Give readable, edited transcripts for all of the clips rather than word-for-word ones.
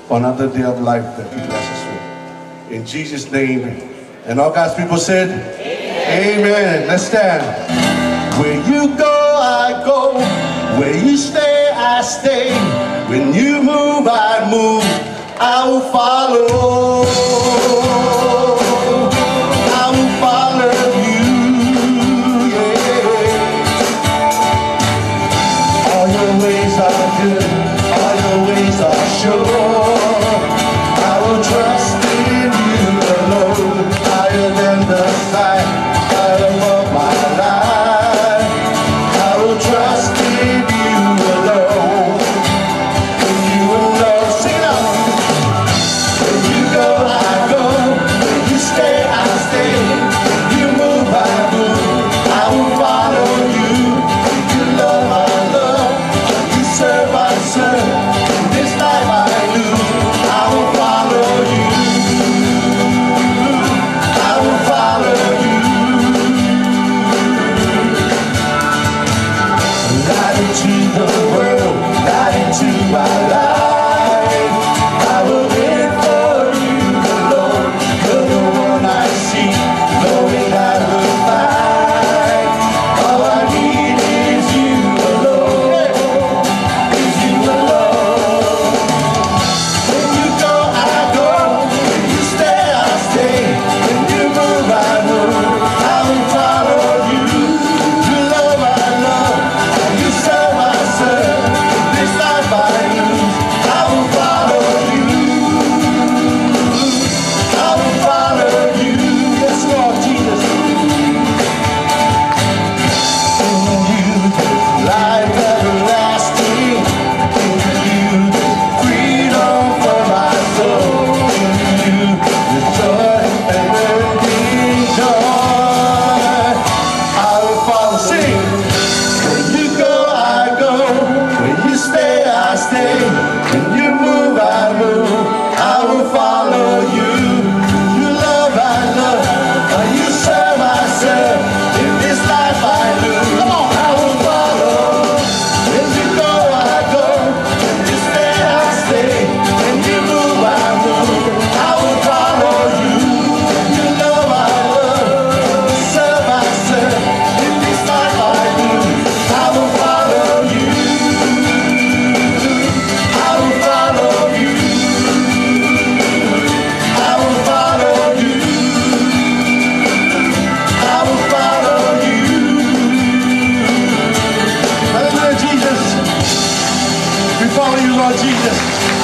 for another day of life that you bless us with. In Jesus' name. And all God's people said, Amen. Amen. Let's stand. Where you go, I go. Where you stay, I stay. When you move, I move. I will follow. I will follow you. Yeah. All your ways are good. All your ways are sure. I will trust in you alone. Higher than the sky, high above my life. I will trust in you alone. In you alone. Sing it out. When you go, I go. When you stay, I stay. When you move, I move. I will follow you. You love, I love. You serve, I serve. In this life I lose. I will follow you. I will follow you. Light into the world, light into my life. I will live for you alone. You're the one I see, knowing I will find. All I need is you alone. Is you alone. When you go, I go. When you stay, I stay. When you move, I move. I will follow you. You love, I love. And you serve, I serve. In this life I lose. I will follow you. I will follow you. Yes, Lord Jesus. In you there's life everlasting. In you there's freedom for my soul. In you there's joy and ending joy. I will follow. Sing. When you go, I go. When you stay, I stay. When you move, I move. I will follow you. You love, I love. You serve, I serve. In this life I lose. Come on, I will follow. When you go, I go. When you stay, I stay. When you move, I move. I will follow you. You love, I love. You serve, I serve. In this life I lose. I will follow you. I will follow you. I will follow you. I will follow you. Hallelujah, Jesus. We follow you, Lord Jesus.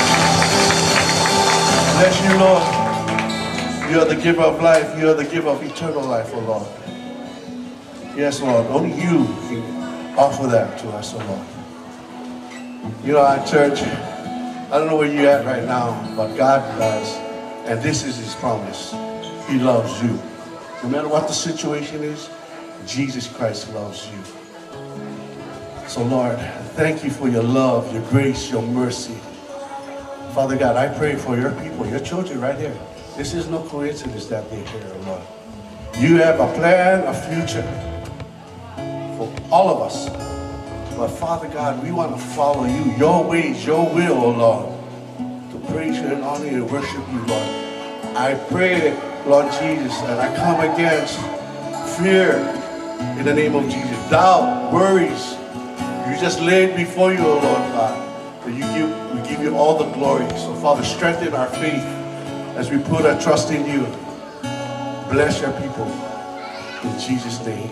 Bless you, Lord. You are the giver of life. You are the giver of eternal life, oh Lord. Yes, Lord. Only you can offer that to us, oh Lord. You know, our church, I don't know where you're at right now, but God does. And this is His promise. He loves you. No matter what the situation is, Jesus Christ loves you. So Lord, thank you for your love, your grace, your mercy. Father God, I pray for your people, your children right here. This is no coincidence that they're here, Lord. You have a plan, a future for all of us. But Father God, we want to follow you, your ways, your will, oh Lord, to praise you and honor you and worship you, Lord. I pray, Lord Jesus, and I come against fear in the name of Jesus. Doubt, worries, you just lay it before you, oh Lord God. That we give you all the glory. So Father, strengthen our faith as we put our trust in you. Bless your people in Jesus' name.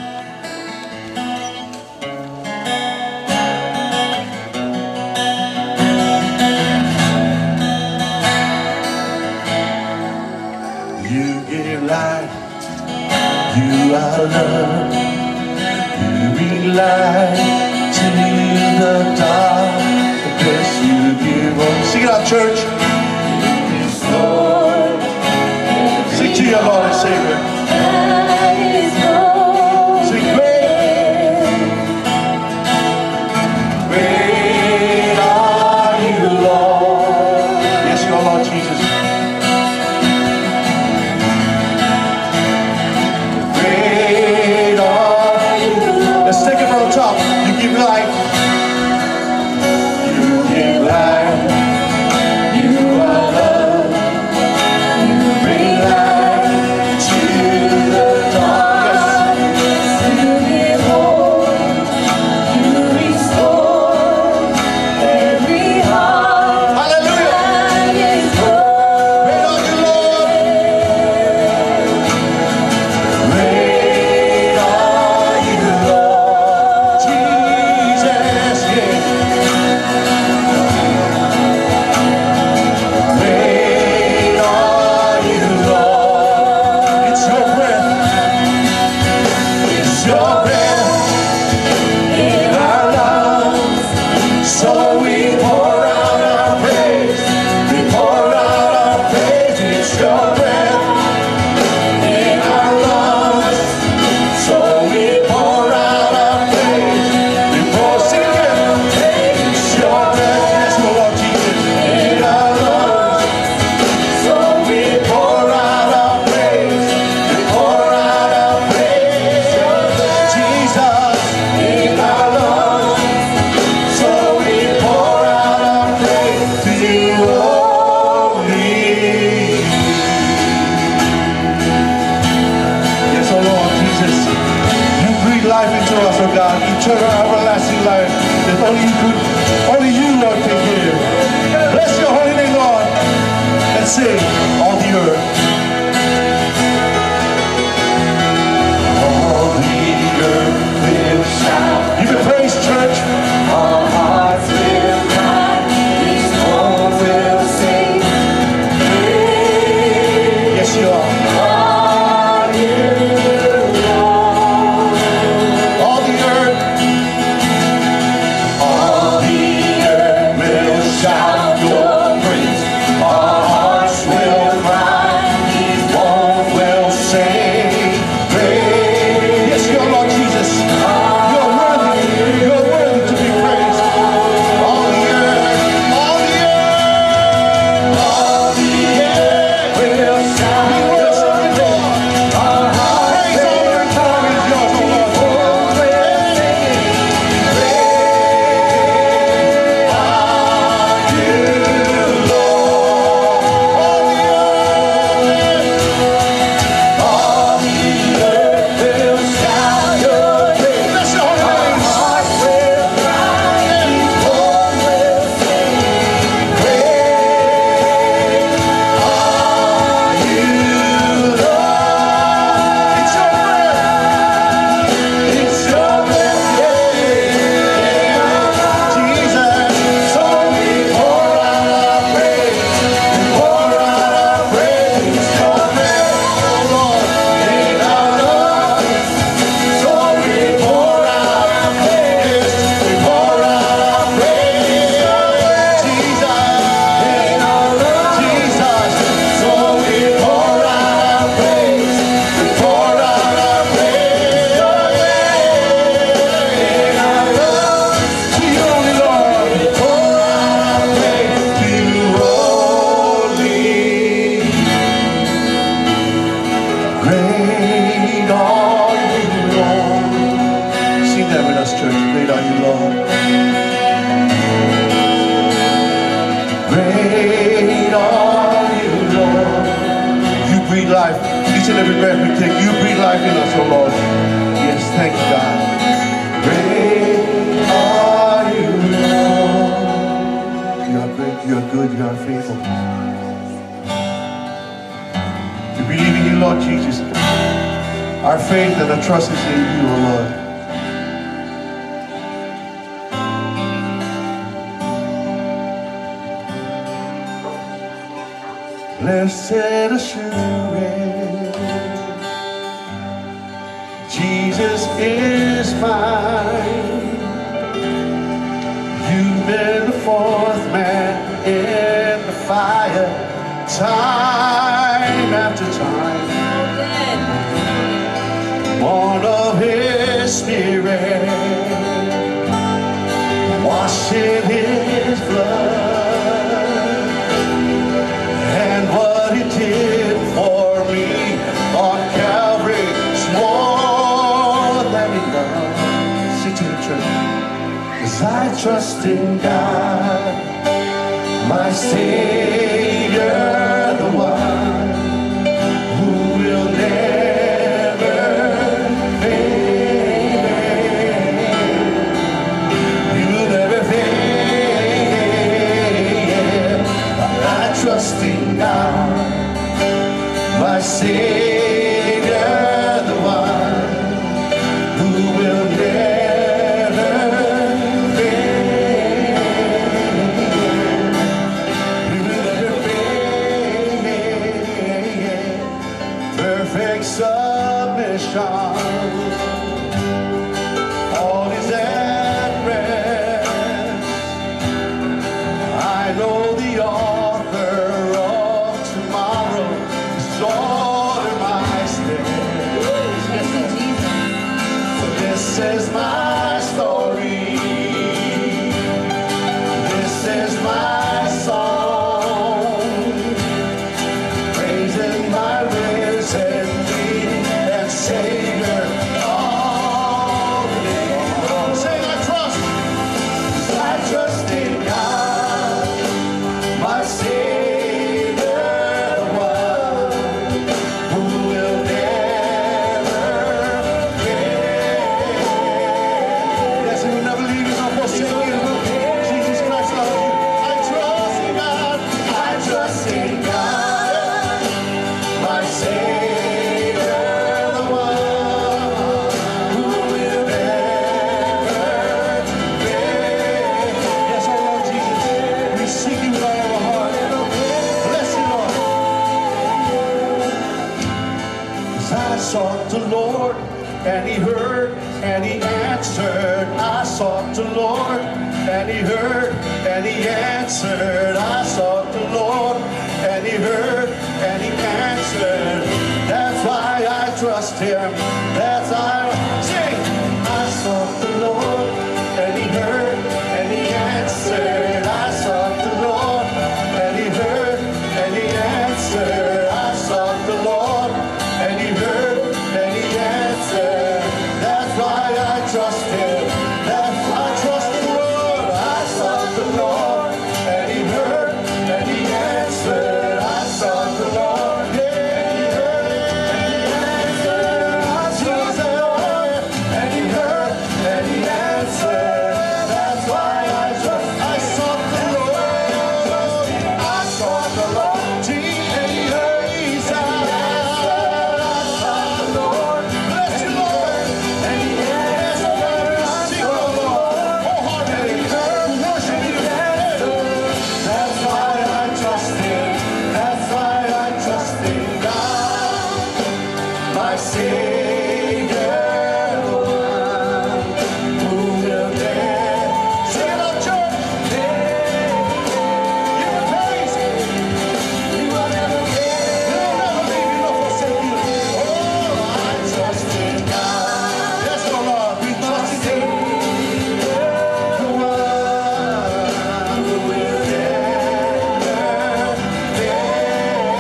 You give life, you are love, you bring light to the darkness. You give up. Sing it out, church. Sing to your Lord and Savior. Sing great. Great are you, Lord. Yes, you are, Lord Jesus. Great are you, Lord. Let's take it from the top. You give life. You give life. You life. Each and every breath we take, you breathe life in us, oh Lord. Yes, thank you, God. Great are you, Lord. You are great, you are good, you are faithful. We believe in you, Lord Jesus. Our faith and our trust is in you, oh Lord. Blessed assurance, Jesus is mine. You've been the fourth man in the fire, time after time. Born of His Spirit, washed in His blood. What He did for me on Calvary is more than enough. Sing to the church. 'Cause I trust in God, my Savior, the one who will never fail. He will never fail. I trust in God, my Savior, the one who will never fail. He will never fail. Perfect submission, all is at rest. I know the author of tomorrow is order my steps. So this is my story. This is my song, praising my risen King and Savior all day long. Say, I trust. 'Cause I trust in God, my Savior, the one who will never fail. Yes, He will never leave you nor forsake you. Jesus Christ loves you. I trust in God. I trust in God, my Savior, the one who will never fail. Yes, our Lord Jesus, we seek you with all our heart. Bless you, Lord. 'Cause I sought the Lord, and He heard, and He answered. I sought the Lord, and He heard, and He answered. I sought the Lord, and He heard, and He answered. That's why I trust Him. That's why I sing. I sought the Lord, and He heard, and He answered. I sought the Lord, and He heard, and He answered. I sought the Lord, and He heard, and He answered. That's why I trust Him. That's why I trust the Lord. I sought the Lord, and He heard, and He answered. I sought the Lord, and He heard, and He answered. I sought the Lord, and He heard, and He answered. That's why I trust. I sought the Lord. I sought the Lord, and He heard. He said, I sought the Lord. Bless you, Lord, and He answered. Sing, oh Lord, wholeheartedly worship You. That's why I trust Him. That's why I trust in God, my Savior, the one who will never. Sing it up, church. Give Him praise. He will never fail. He'll never leave you nor forsake you. Oh, I trust in God. Yes, oh Lord, we trust in the one who will never fail.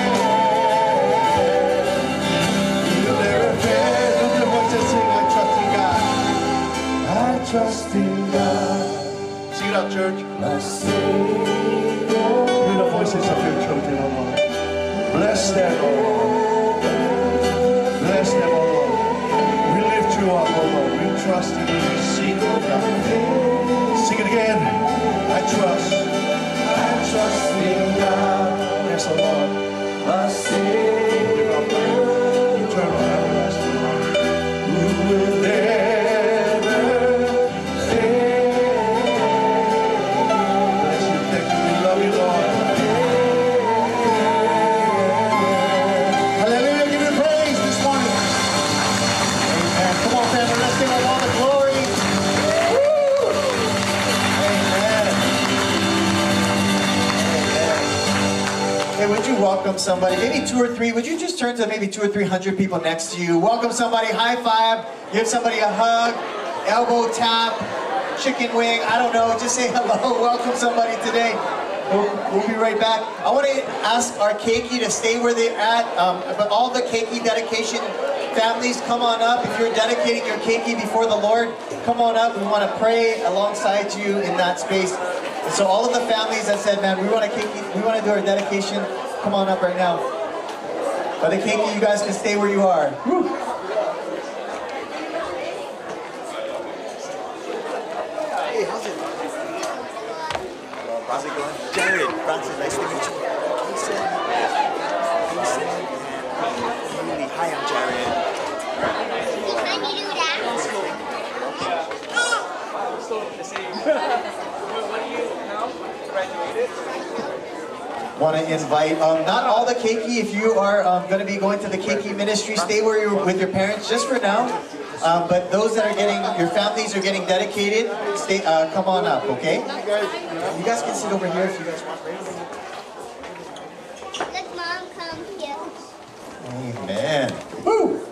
He will never fail. Look at what you sing. I trust in God. I trust in God. Sing it out, church. My Savior. Hear the voices of your children, oh Lord. Bless them, Lord. trust in you. Sing it again. I trust in God. Yes, O Lord. My Savior, eternal, everlasting Lord, who will never fail. Bless you, thank you, we love you, Lord. Hallelujah, give you praise this morning. Amen. Come on, family, let's sing all the glory. Woo! Amen. Hey, would you welcome somebody? Maybe 2 or 3. Would you just turn to maybe 200 or 300 people next to you? Welcome somebody, high five, give somebody a hug, elbow tap, chicken wing, I don't know, just say hello, welcome somebody today. We'll be right back. I want to ask our keiki to stay where they're at, but all the keiki dedication families, come on up. If you're dedicating your keiki before the Lord, come on up. We want to pray alongside you in that space. And so all of the families that said, man, we want to do our dedication, come on up right now. But the keiki, you guys can stay where you are. Woo. Hey, how's it? How's it going? Jared, Francis, nice to meet you. Hi, I'm Jared. Can you do that? Want to invite, not all the keiki, if you are going to be going to the keiki ministry, stay where you're with your parents just for now. But those that are getting, your families are getting dedicated, stay, come on up, okay? You guys can sit over here if you guys want. Let Mom come here. Amen. Woo!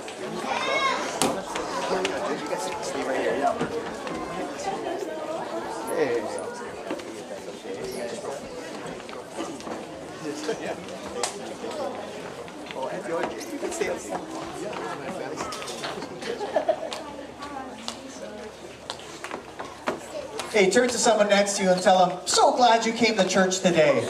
You guys stay right here. Yeah. Hey. Oh, and you can stay up. Hey, turn to someone next to you and tell them, so glad you came to church today.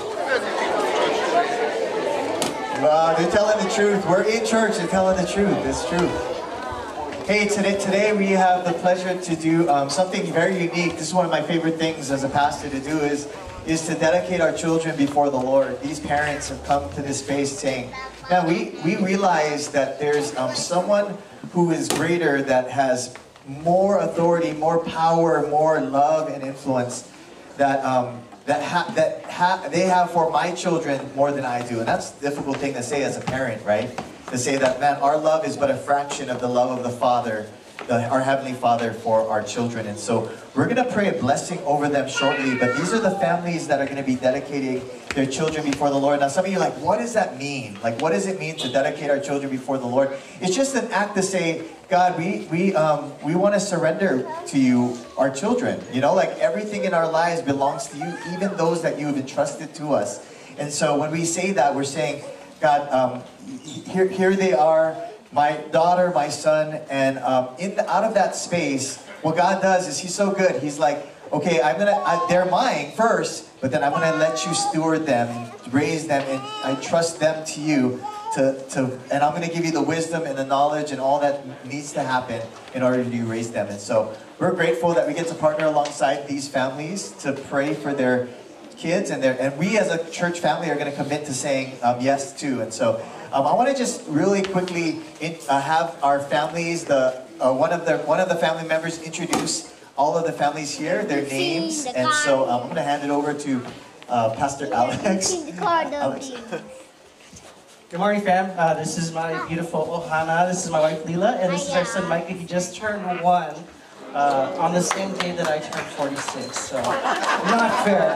They're telling the truth. We're in church. They're telling the truth. It's true. Hey, today we have the pleasure to do something very unique. This is one of my favorite things as a pastor to do is to dedicate our children before the Lord. These parents have come to this space saying, now we realize that there's someone who is greater, that has more authority, more power, more love and influence that they have for my children more than I do. And that's a difficult thing to say as a parent, right? To say that, man, our love is but a fraction of the love of the Father, our Heavenly Father for our children. And so we're going to pray a blessing over them shortly, but these are the families that are going to be dedicating their children before the Lord. Now some of you are like, what does that mean? Like, what does it mean to dedicate our children before the Lord? It's just an act to say, God, we want to surrender to you our children. You know, like everything in our lives belongs to you, even those that you have entrusted to us. And so when we say that, we're saying, God, here they are, my daughter, my son, and out of that space, what God does is He's so good. He's like, okay, they're mine first, but then I'm gonna let you steward them, and raise them, and I trust them to you. And I'm gonna give you the wisdom and the knowledge and all that needs to happen in order to raise them. And so we're grateful that we get to partner alongside these families to pray for their kids, and we as a church family are going to commit to saying yes too. And so I want to just really quickly have our families, one of the family members introduce all of the families here, their names. And so I'm going to hand it over to Pastor Alex. Alex. Good morning, fam. This is my beautiful Ohana. This is my wife, Leela. And this is our son, Micah. He just turned 1 on the same day that I turned 46. So, not fair.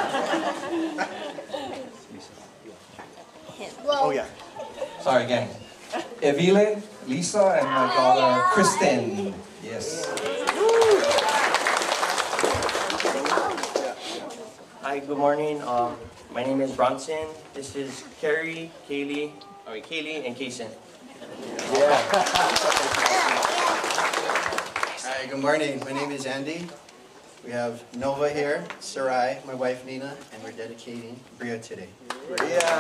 Oh, yeah. Sorry, gang. Evelyn, Lisa, and my daughter, Kristen. Yes. Hi, good morning. My name is Bronson. This is Kaylee, and Kaysen. Yeah. Hi, good morning. My name is Andy. We have Nova here, Sarai, my wife Nina, and we're dedicating Bria today. Yeah.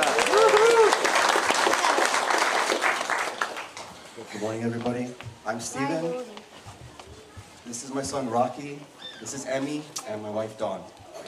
Good morning, everybody. I'm Steven. This is my son Rocky. This is Emmy and my wife Dawn.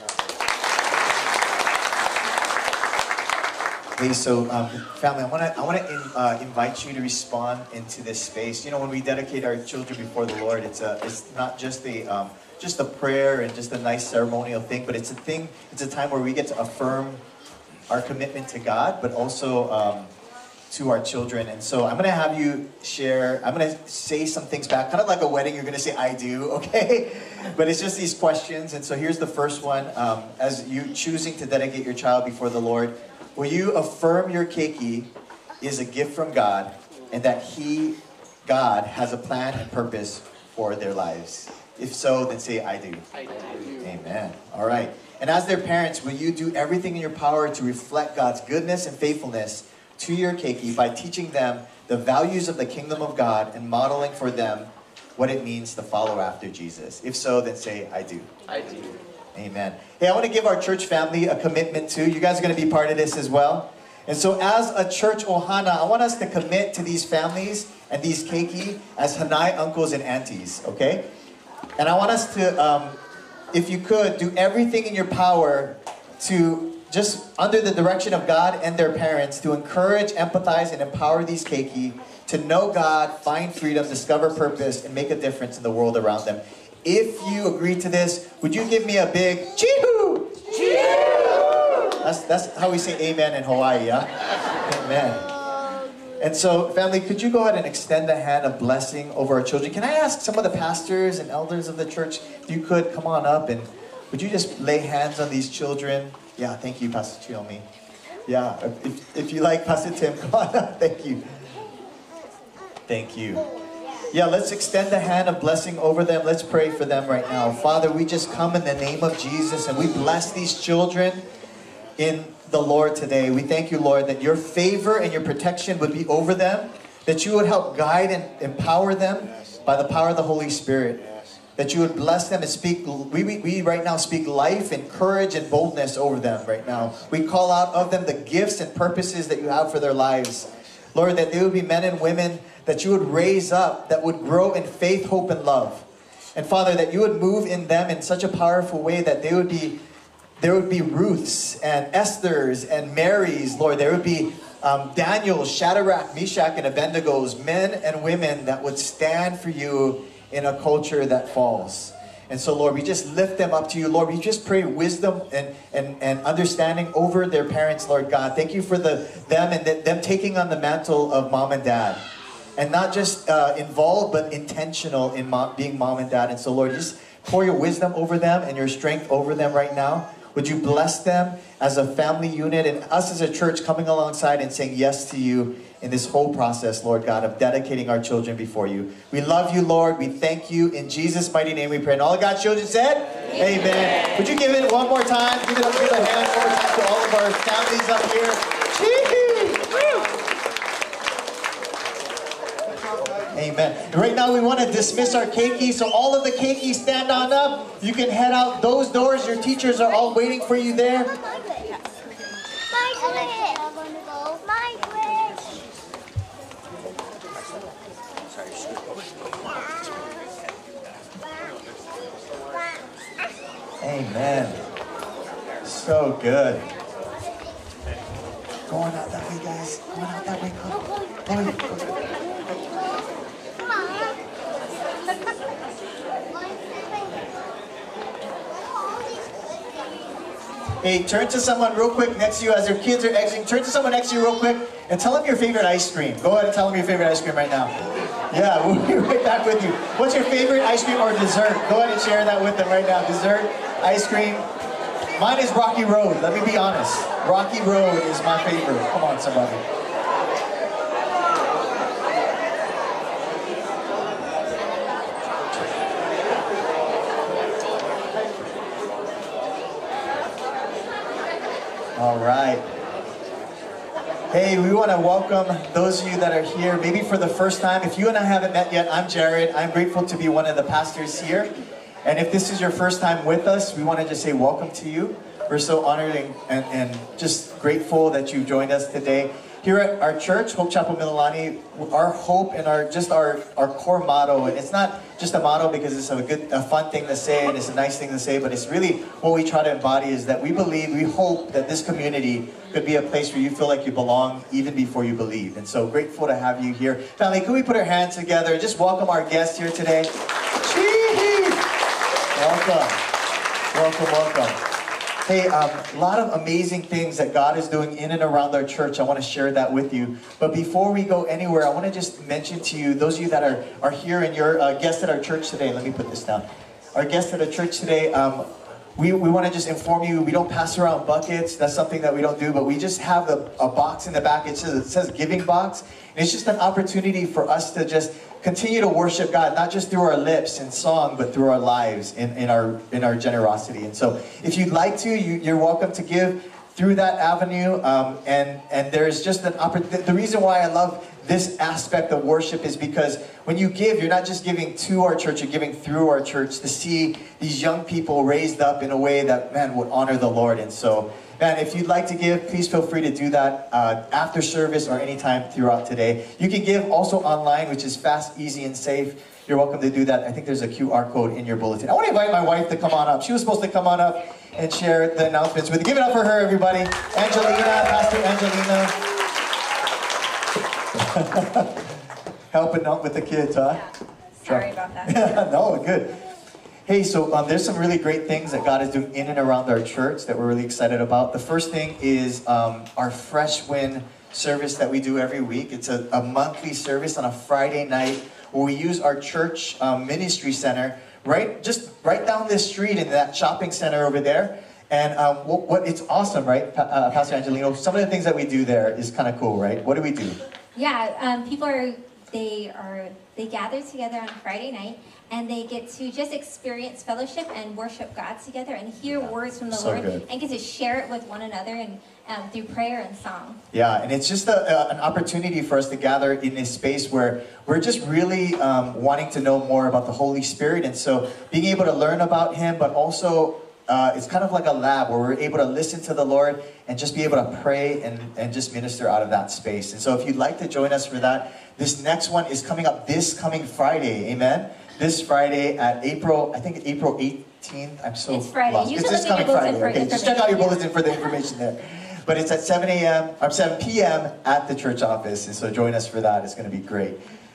Hey, so family, I want to invite you to respond into this space. You know, when we dedicate our children before the Lord, it's not just a prayer and just a nice ceremonial thing, but it's a time where we get to affirm our commitment to God, but also to our children. And so I'm going to have you share, I'm going to say some things back, kind of like a wedding, you're going to say, I do, okay? But it's just these questions. And so here's the first one. As you choosing to dedicate your child before the Lord, will you affirm your keiki is a gift from God and that God, has a plan and purpose for their lives? If so, then say, I do. I do. Amen. All right. And as their parents, will you do everything in your power to reflect God's goodness and faithfulness to your keiki by teaching them the values of the kingdom of God and modeling for them what it means to follow after Jesus? If so, then say, I do. I do. Amen. Hey, I want to give our church family a commitment too. You guys are going to be part of this as well. And so as a church ohana, I want us to commit to these families and these keiki as hanai uncles and aunties, okay? And I want us to, if you could, do everything in your power to just under the direction of God and their parents to encourage, empathize, and empower these keiki to know God, find freedom, discover purpose, and make a difference in the world around them. If you agree to this, would you give me a big chee-hoo? Chee-hoo! That's how we say amen in Hawaii, yeah? Amen. And so, family, could you go ahead and extend a hand of blessing over our children? Can I ask some of the pastors and elders of the church, if you could come on up and would you just lay hands on these children? Yeah, thank you, Pastor Chiomi. Yeah, if you like, Pastor Tim, come on up. Thank you. Thank you. Yeah, let's extend a hand of blessing over them. Let's pray for them right now. Father, we just come in the name of Jesus and we bless these children in the Lord today. We thank you, Lord, that your favor and your protection would be over them, that you would help guide and empower them by the power of the Holy Spirit. That you would bless them and speak, we right now speak life and courage and boldness over them right now. We call out of them the gifts and purposes that you have for their lives. Lord, that they would be men and women that you would raise up, that would grow in faith, hope, and love. And Father, that you would move in them in such a powerful way that there would be Ruths and Esthers and Marys, Lord. There would be Daniel, Shadrach, Meshach, and Abednego's, men and women that would stand for you in a culture that falls. And so, Lord, we just lift them up to you. Lord, we just pray wisdom and understanding over their parents, Lord God. Thank you for them and them taking on the mantle of mom and dad. And not just involved, but intentional in being mom and dad. And so, Lord, just pour your wisdom over them and your strength over them right now. Would you bless them as a family unit and us as a church coming alongside and saying yes to you in this whole process, Lord God, of dedicating our children before you. We love you, Lord. We thank you. In Jesus' mighty name we pray. And all of God's children said, Amen. Would you give it one more time? Give it a hand one more time to all of our families up here. Amen. And right now we want to dismiss our keiki. So all of the keiki stand on up. You can head out those doors. Your teachers are all waiting for you there. Amen. So good. Going out that way, guys. Going out that way. Go. Hey, turn to someone real quick next to you as their kids are exiting. Turn to someone next to you real quick and tell them your favorite ice cream. Go ahead and tell them your favorite ice cream right now. Yeah, we'll be right back with you. What's your favorite ice cream or dessert? Go ahead and share that with them right now. Dessert, ice cream. Mine is Rocky Road. Let me be honest. Rocky Road is my favorite. Come on, somebody. All right. Hey, we want to welcome those of you that are here, maybe for the first time. If you and I haven't met yet, I'm Jared. I'm grateful to be one of the pastors here. And if this is your first time with us, we want to just say welcome to you. We're so honored and just grateful that you joined us today. here at our church, Hope Chapel Mililani, our hope and our core motto, and it's not just a motto because it's a fun thing to say and it's a nice thing to say, but it's really what we try to embody is that we hope that this community could be a place where you feel like you belong even before you believe. And so grateful to have you here. Family, could we put our hands together and just welcome our guests here today? Cheese! Welcome. Welcome, welcome. Hey, a lot of amazing things that God is doing in and around our church. I want to share that with you. But before we go anywhere, I want to just mention to you, those of you that are here and you're guests at our church today, let me put this down. Our guests at our church today, we want to just inform you, we don't pass around buckets. That's something that we don't do, but we just have a box in the back. It says giving box. And it's just an opportunity for us to just continue to worship God, not just through our lips and song, but through our lives in our generosity. And so if you'd like to, you're welcome to give through that avenue. And there's just an opportunity. The reason why I love this aspect of worship is because when you give, you're not just giving to our church, you're giving through our church to see these young people raised up in a way that, man, would honor the Lord. And so, man, if you'd like to give, please feel free to do that after service or anytime throughout today. You can give also online, which is fast, easy, and safe. You're welcome to do that. I think there's a QR code in your bulletin. I want to invite my wife to come on up. She was supposed to come on up and share the announcements with you. Give it up for her, everybody. Angelina, Pastor Angelina. Helping out with the kids, huh? Yeah. Sorry about that. No, good. Hey, so there's some really great things that God is doing in and around our church that we're really excited about. The first thing is our Fresh Wind service that we do every week. It's a monthly service on a Friday night where we use our church ministry center right down this street in that shopping center over there. And it's awesome, right, Pastor Angelino? Some of the things that we do there is kind of cool, right? What do we do? Yeah, people they gather together on Friday night, and they get to just experience fellowship and worship God together and hear words from the Lord, good. And get to share it with one another and through prayer and song. Yeah, and it's just an opportunity for us to gather in this space where we're just really wanting to know more about the Holy Spirit, and so being able to learn about Him, but also it's kind of like a lab where we're able to listen to the Lord and just be able to pray and just minister out of that space. And so if you'd like to join us for that, this next one is coming up this coming Friday, amen? This Friday at April 18th. I'm so It's Friday. lost. You It's can this look at coming your Friday. bulletin for Okay, just check out your bulletin for the information there. But it's at 7 p.m. at the church office, and so join us for that. It's going to be great.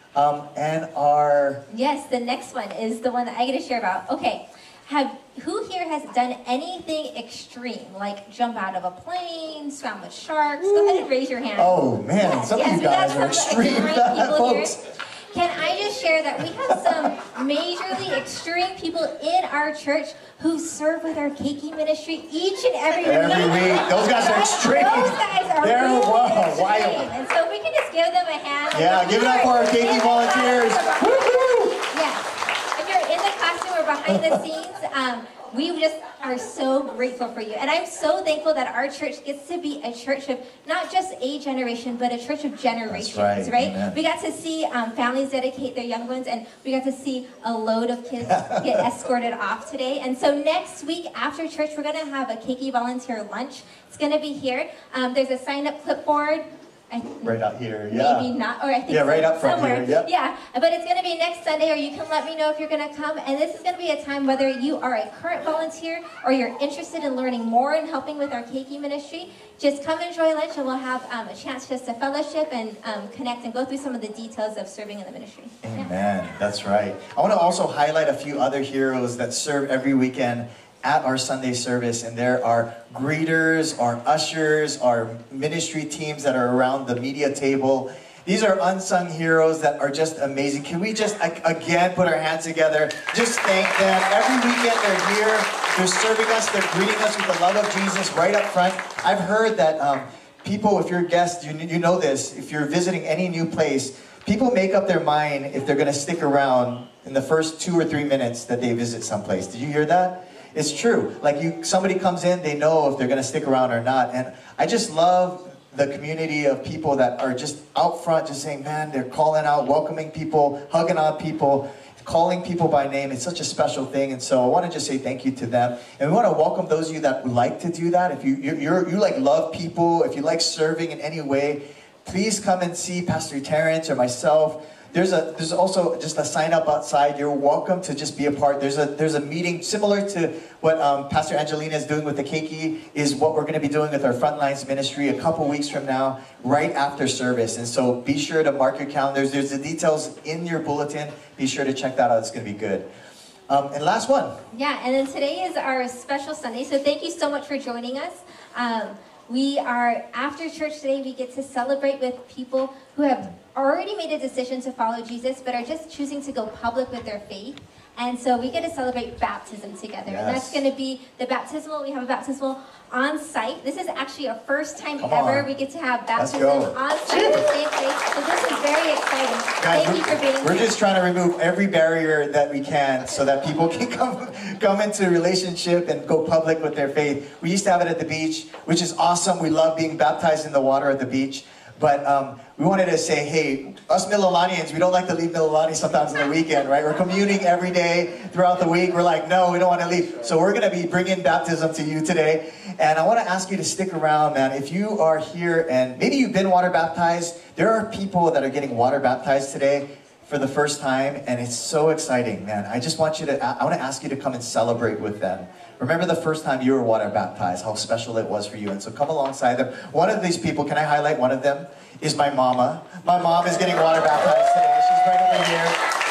Yes, the next one is the one that I get to share about. Okay. Who here has done anything extreme, like jump out of a plane, swam with sharks? Go ahead and raise your hand. Oh man, Yes, some of you guys are extreme people here. folks. Can I just share that we have some majorly extreme people in our church who serve with our keiki ministry each and every week. Those guys are extreme. Those guys are They're really wild. extreme. And so we can just give them a hand. Yeah, give it up for our keiki volunteers. Yeah. If you're in the classroom or behind the scenes, we just are so grateful for you. And I'm so thankful that our church gets to be a church of not just a generation, but a church of generations, right? We got to see families dedicate their young ones, and we got to see a load of kids get escorted off today. And so next week after church, we're going to have a keiki volunteer lunch. It's going to be here. There's a sign-up clipboard. Right out here, yeah. Maybe not, or I think right up front somewhere. here, yep. Yeah, but it's going to be next Sunday, or you can let me know if you're going to come. And this is going to be a time whether you are a current volunteer or you're interested in learning more and helping with our keiki ministry. Just come enjoy lunch, and we'll have a chance just to fellowship and connect and go through some of the details of serving in the ministry. Amen. Yeah. That's right. I want to also highlight a few other heroes that serve every weekend at our Sunday service, and there are greeters, our ushers, our ministry teams that are around the media table. These are unsung heroes that are just amazing. Can we just, again, put our hands together, just thank them. Every weekend they're here, they're serving us, they're greeting us with the love of Jesus right up front. I've heard that people, if you're a guest, you know this, if you're visiting any new place, people make up their mind if they're going to stick around in the first 2 or 3 minutes that they visit someplace. Did you hear that? It's true. Like somebody comes in, they know if they're going to stick around or not. And I just love the community of people that are just out front, just saying, man, they're calling out, welcoming people, hugging on people, calling people by name. It's such a special thing. And so I want to just say thank you to them. And we want to welcome those of you that would like to do that. If you like love people, if you like serving in any way, please come and see Pastor Terrence or myself. There's also just a sign up outside. You're welcome to just be a part. There's a meeting similar to what Pastor Angelina is doing with the keiki, is what we're going to be doing with our Frontlines ministry a couple weeks from now, right after service. And so be sure to mark your calendars. There's the details in your bulletin. Be sure to check that out. It's going to be good. And last one. Yeah, and then today is our special Sunday. So thank you so much for joining us. We are, after church today, we get to celebrate with people who have already made a decision to follow Jesus, but are just choosing to go public with their faith. And so we get to celebrate baptism together. Yes. And that's going to be the baptismal. We have a baptismal on site. This is actually our first time Come ever on. we get to have Let's baptism go. on site in the same place. So this is very exciting. Guys, Thank you for being we're here. just trying to remove every barrier that we can so that people can come into relationship and go public with their faith. We used to have it at the beach, which is awesome. We love being baptized in the water at the beach. But we wanted to say, hey, us Mililanians, we don't like to leave Mililani sometimes on the weekend, right? We're commuting every day throughout the week. We're like, no, we don't want to leave. So we're going to be bringing baptism to you today. And I want to ask you to stick around, man. If you are here and maybe you've been water baptized, there are people that are getting water baptized today for the first time, and it's so exciting, man. I just want you to, I want to ask you to come and celebrate with them. Remember the first time you were water baptized, how special it was for you. And so come alongside them. One of these people, can I highlight one of them, is my mama. My mom is getting water baptized today. She's right over here.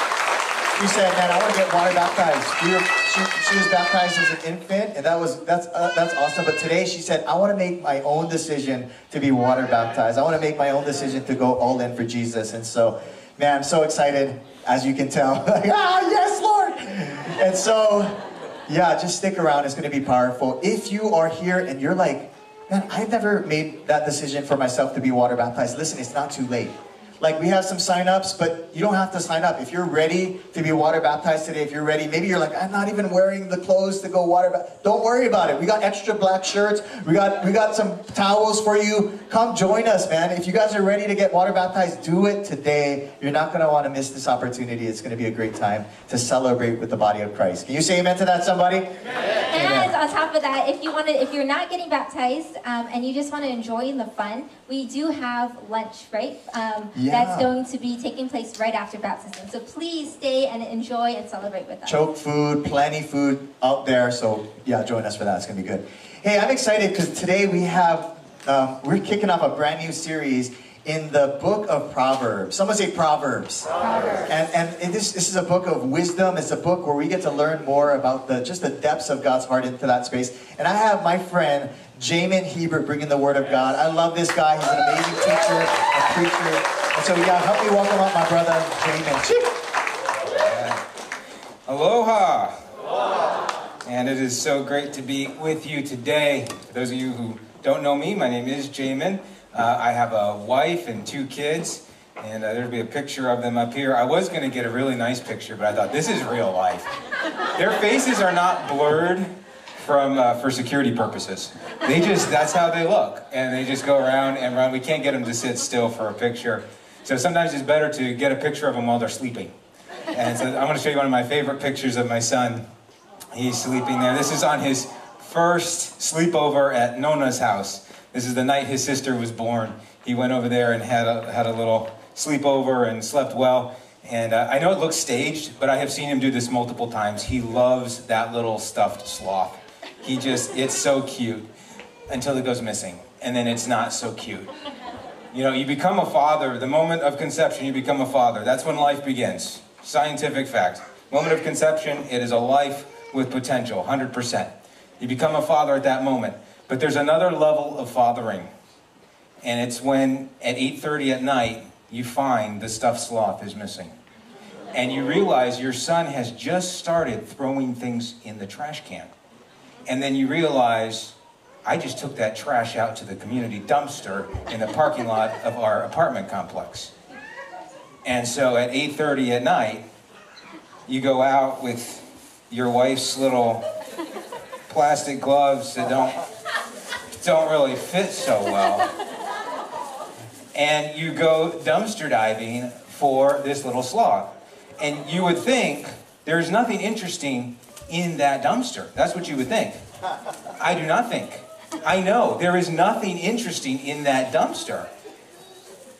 She said, man, I want to get water baptized. She was baptized as an infant, and that's awesome. But today she said, I want to make my own decision to be water baptized. I want to make my own decision to go all in for Jesus. And so, man, I'm so excited, as you can tell. Like, yes, Lord! And so, yeah, just stick around. It's going to be powerful. If you are here and you're like, man, I've never made that decision for myself to be water baptized. Listen, it's not too late. Like, we have some sign-ups, but you don't have to sign up. If you're ready to be water baptized today, if you're ready, maybe you're like, I'm not even wearing the clothes to go water baptized. Don't worry about it. We got extra black shirts. We got some towels for you. Come join us, man. If you guys are ready to get water baptized, do it today. You're not going to want to miss this opportunity. It's going to be a great time to celebrate with the body of Christ. Can you say amen to that, somebody? And on top of that, if you're not getting baptized and you just want to enjoy the fun, we do have lunch, right? That's going to be taking place right after baptism. So please stay and enjoy and celebrate with us. Choke food, plenty food out there. So yeah, join us for that. It's going to be good. Hey, I'm excited because today we have, we're kicking off a brand new series in the book of Proverbs. Someone say Proverbs. Proverbs. And this is a book of wisdom. It's a book where we get to learn more about just the depths of God's heart into that space. And I have my friend, Jamin Hiebert, bringing the Word of God. I love this guy. He's an amazing teacher, a preacher. And so, yeah, help me welcome up my brother, Jamin. Aloha. And it is so great to be with you today. For those of you who don't know me, my name is Jamin. I have a wife and 2 kids, and there'll be a picture of them up here. I was going to get a really nice picture, but I thought, this is real life. Their faces are not blurred for security purposes. That's how they look, and they just go around and around. We can't get them to sit still for a picture. So sometimes it's better to get a picture of them while they're sleeping. And so I'm going to show you one of my favorite pictures of my son. He's sleeping there. This is on his first sleepover at Nona's house. This is the night his sister was born. He went over there and had a little sleepover and slept well. And I know it looks staged, but I have seen him do this multiple times. He loves that little stuffed sloth. It's so cute until it goes missing. And then it's not so cute. You know, you become a father, the moment of conception, you become a father. That's when life begins. Scientific fact. Moment of conception, it is a life with potential, 100%. You become a father at that moment. But there's another level of fathering. And it's when, at 8:30 at night, you find the stuffed sloth is missing. And you realize your son has just started throwing things in the trash can. And then you realize, I just took that trash out to the community dumpster in the parking lot of our apartment complex. And so at 8:30 at night, you go out with your wife's little plastic gloves that don't really fit so well. And you go dumpster diving for this little sloth. And you would think there's nothing interesting in that dumpster. That's what you would think. I do not think. I know there is nothing interesting in that dumpster.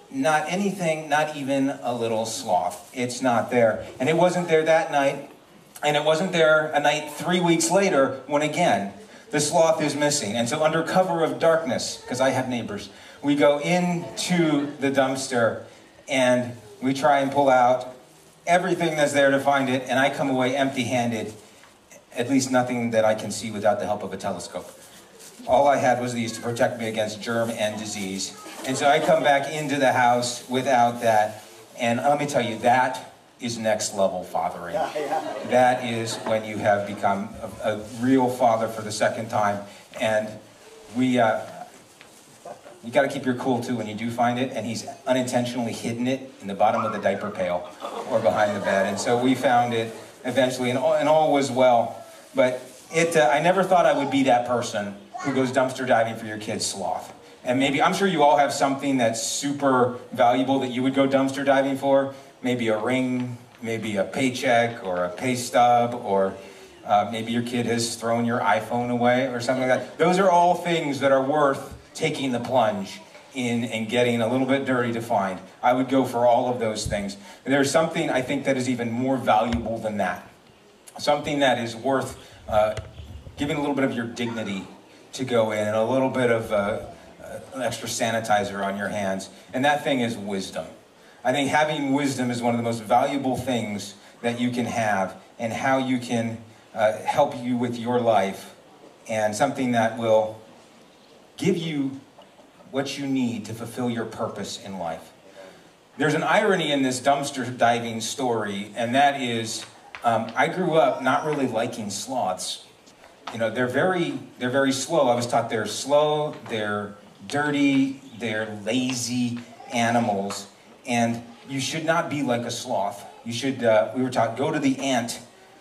not anything, not even a little sloth. It's not there. And it wasn't there that night, and it wasn't there a night 3 weeks later when again, the sloth is missing. And so under cover of darkness, because I have neighbors, we go into the dumpster and we try and pull out everything that's there to find it, and I come away empty-handed, at least nothing that I can see without the help of a telescope. All I had was these to protect me against germ and disease. And so I come back into the house without that, and let me tell you, that is next level fathering. That is when you have become a real father for the second time. And you got to keep your cool too when you do find it, and he's unintentionally hidden it in the bottom of the diaper pail or behind the bed. And so we found it eventually, and all was well. But I never thought I would be that person who goes dumpster diving for your kid's sloth. And maybe, I'm sure you all have something that's super valuable that you would go dumpster diving for. Maybe a ring, maybe a paycheck or a pay stub, or maybe your kid has thrown your iPhone away or something like that. Those are all things that are worth taking the plunge in and getting a little bit dirty to find. I would go for all of those things. And there's something I think that is even more valuable than that. Something that is worth giving a little bit of your dignity to go in, and a little bit of extra sanitizer on your hands. And that thing is wisdom. I think having wisdom is one of the most valuable things that you can have, and how you can help you with your life, and something that will give you what you need to fulfill your purpose in life. There's an irony in this dumpster diving story, and that is, I grew up not really liking sloths. You know, they're very slow. I was taught they're slow, they're dirty, they're lazy animals, and you should not be like a sloth. You should, we were taught, go to the ant,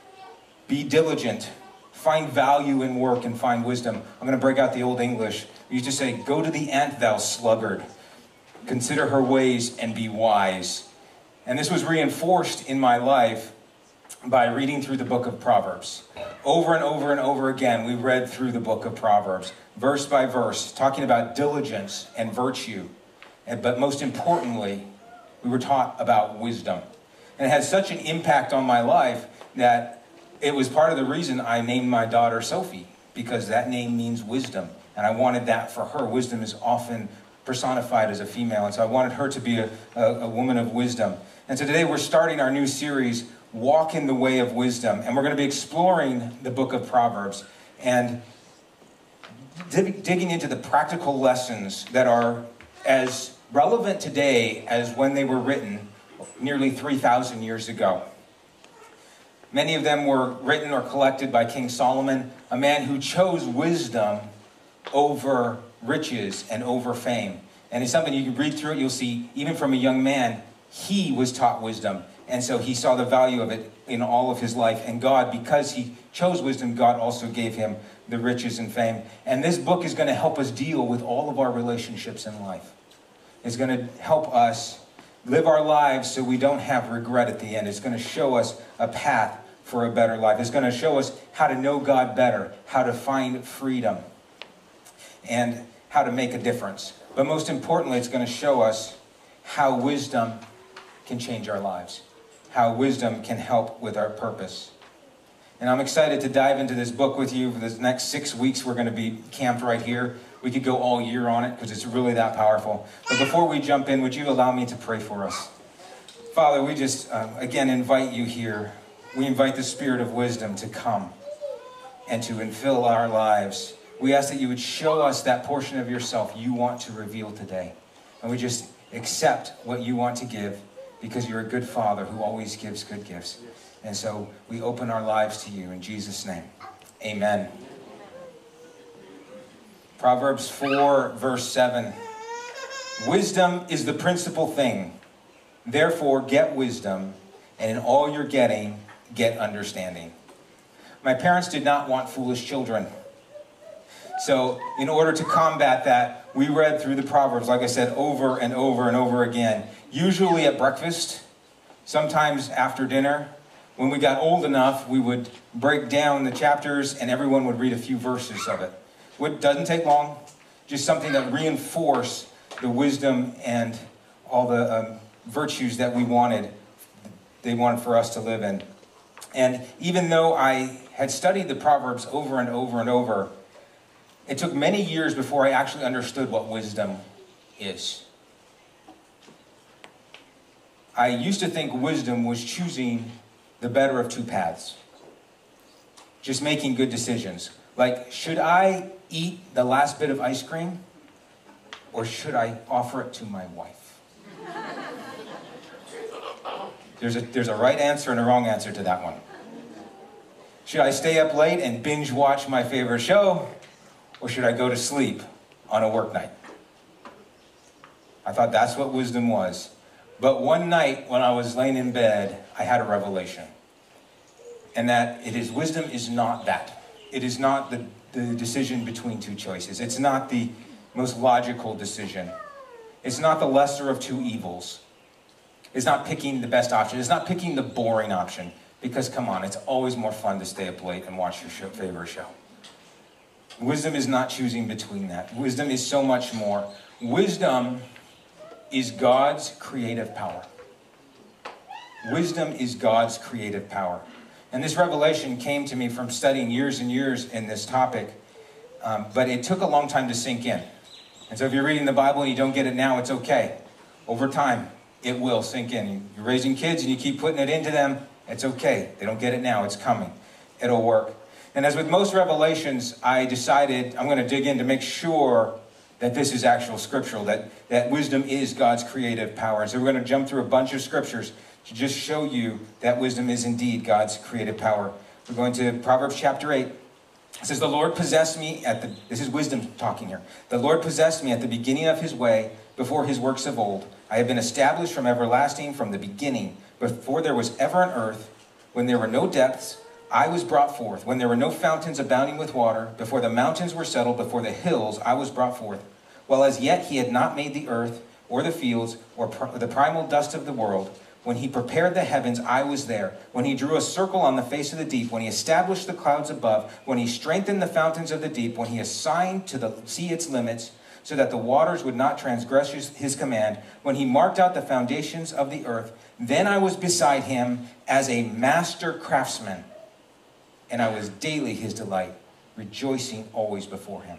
be diligent, find value in work, and find wisdom. I'm going to break out the old English. We used to say, go to the ant, thou sluggard. Consider her ways and be wise. And this was reinforced in my life by reading through the book of Proverbs. Over and over and over again, we read through the book of Proverbs, verse by verse, talking about diligence and virtue. But most importantly, we were taught about wisdom. And it had such an impact on my life that it was part of the reason I named my daughter Sophie, because that name means wisdom. And I wanted that for her. Wisdom is often personified as a female, and so I wanted her to be a woman of wisdom. And so today we're starting our new series, Walk in the Way of Wisdom, and we're going to be exploring the book of Proverbs and digging into the practical lessons that are as relevant today as when they were written nearly 3,000 years ago. Many of them were written or collected by King Solomon, a man who chose wisdom over riches and over fame. And it's something you can read through it, you'll see, even from a young man, he was taught wisdom. And so he saw the value of it in all of his life. And God, because he chose wisdom, God also gave him the riches and fame. And this book is going to help us deal with all of our relationships in life. It's going to help us live our lives so we don't have regret at the end. It's going to show us a path for a better life. It's going to show us how to know God better, how to find freedom, and how to make a difference. But most importantly, it's going to show us how wisdom can change our lives, how wisdom can help with our purpose. And I'm excited to dive into this book with you. For the next 6 weeks, we're going to be camped right here. We could go all year on it because it's really that powerful. But before we jump in, would you allow me to pray for us? Father, we just, again, invite you here. We invite the Spirit of wisdom to come and to infill our lives. We ask that you would show us that portion of yourself you want to reveal today. And we just accept what you want to give, because you're a good Father who always gives good gifts. And so we open our lives to you in Jesus' name. Amen. Proverbs 4, verse 7. Wisdom is the principal thing. Therefore, get wisdom, and in all you're getting, get understanding. My parents did not want foolish children. So in order to combat that, we read through the Proverbs, like I said, over and over and over again. Usually at breakfast, sometimes after dinner. When we got old enough, we would break down the chapters and everyone would read a few verses of it. It doesn't take long, just something that reinforced the wisdom and all the virtues that they wanted for us to live in. And even though I had studied the Proverbs over and over and over, it took many years before I actually understood what wisdom is. I used to think wisdom was choosing the better of two paths. Just making good decisions. Like, should I eat the last bit of ice cream? Or should I offer it to my wife? There's a right answer and a wrong answer to that one. Should I stay up late and binge watch my favorite show? Or should I go to sleep on a work night? I thought that's what wisdom was. But one night when I was laying in bed, I had a revelation. And that wisdom is not that. It is not the decision between two choices. It's not the most logical decision. It's not the lesser of two evils. It's not picking the best option. It's not picking the boring option. Because come on, it's always more fun to stay up late and watch your favorite show. Wisdom is not choosing between that. Wisdom is so much more. Wisdom is God's creative power. Wisdom is God's creative power. And this revelation came to me from studying years and years in this topic, but it took a long time to sink in. And so if you're reading the Bible and you don't get it now, it's okay. Over time, it will sink in. You're raising kids and you keep putting it into them, it's okay. They don't get it now, it's coming. It'll work. And as with most revelations, I decided I'm going to dig in to make sure that this is actual scriptural, that wisdom is God's creative power. And so we're going to jump through a bunch of scriptures to just show you that wisdom is indeed God's creative power. We're going to Proverbs chapter 8. It says, the Lord possessed me this is wisdom talking here. The Lord possessed me at the beginning of his way, before his works of old. I have been established from everlasting, from the beginning. Before there was ever an earth, when there were no depths, I was brought forth. When there were no fountains abounding with water, before the mountains were settled, before the hills, I was brought forth. While as yet he had not made the earth, or the fields, or the primal dust of the world, when he prepared the heavens, I was there. When he drew a circle on the face of the deep, when he established the clouds above, when he strengthened the fountains of the deep, when he assigned to the sea its limits, so that the waters would not transgress his command, when he marked out the foundations of the earth, then I was beside him as a master craftsman, and I was daily his delight, rejoicing always before him.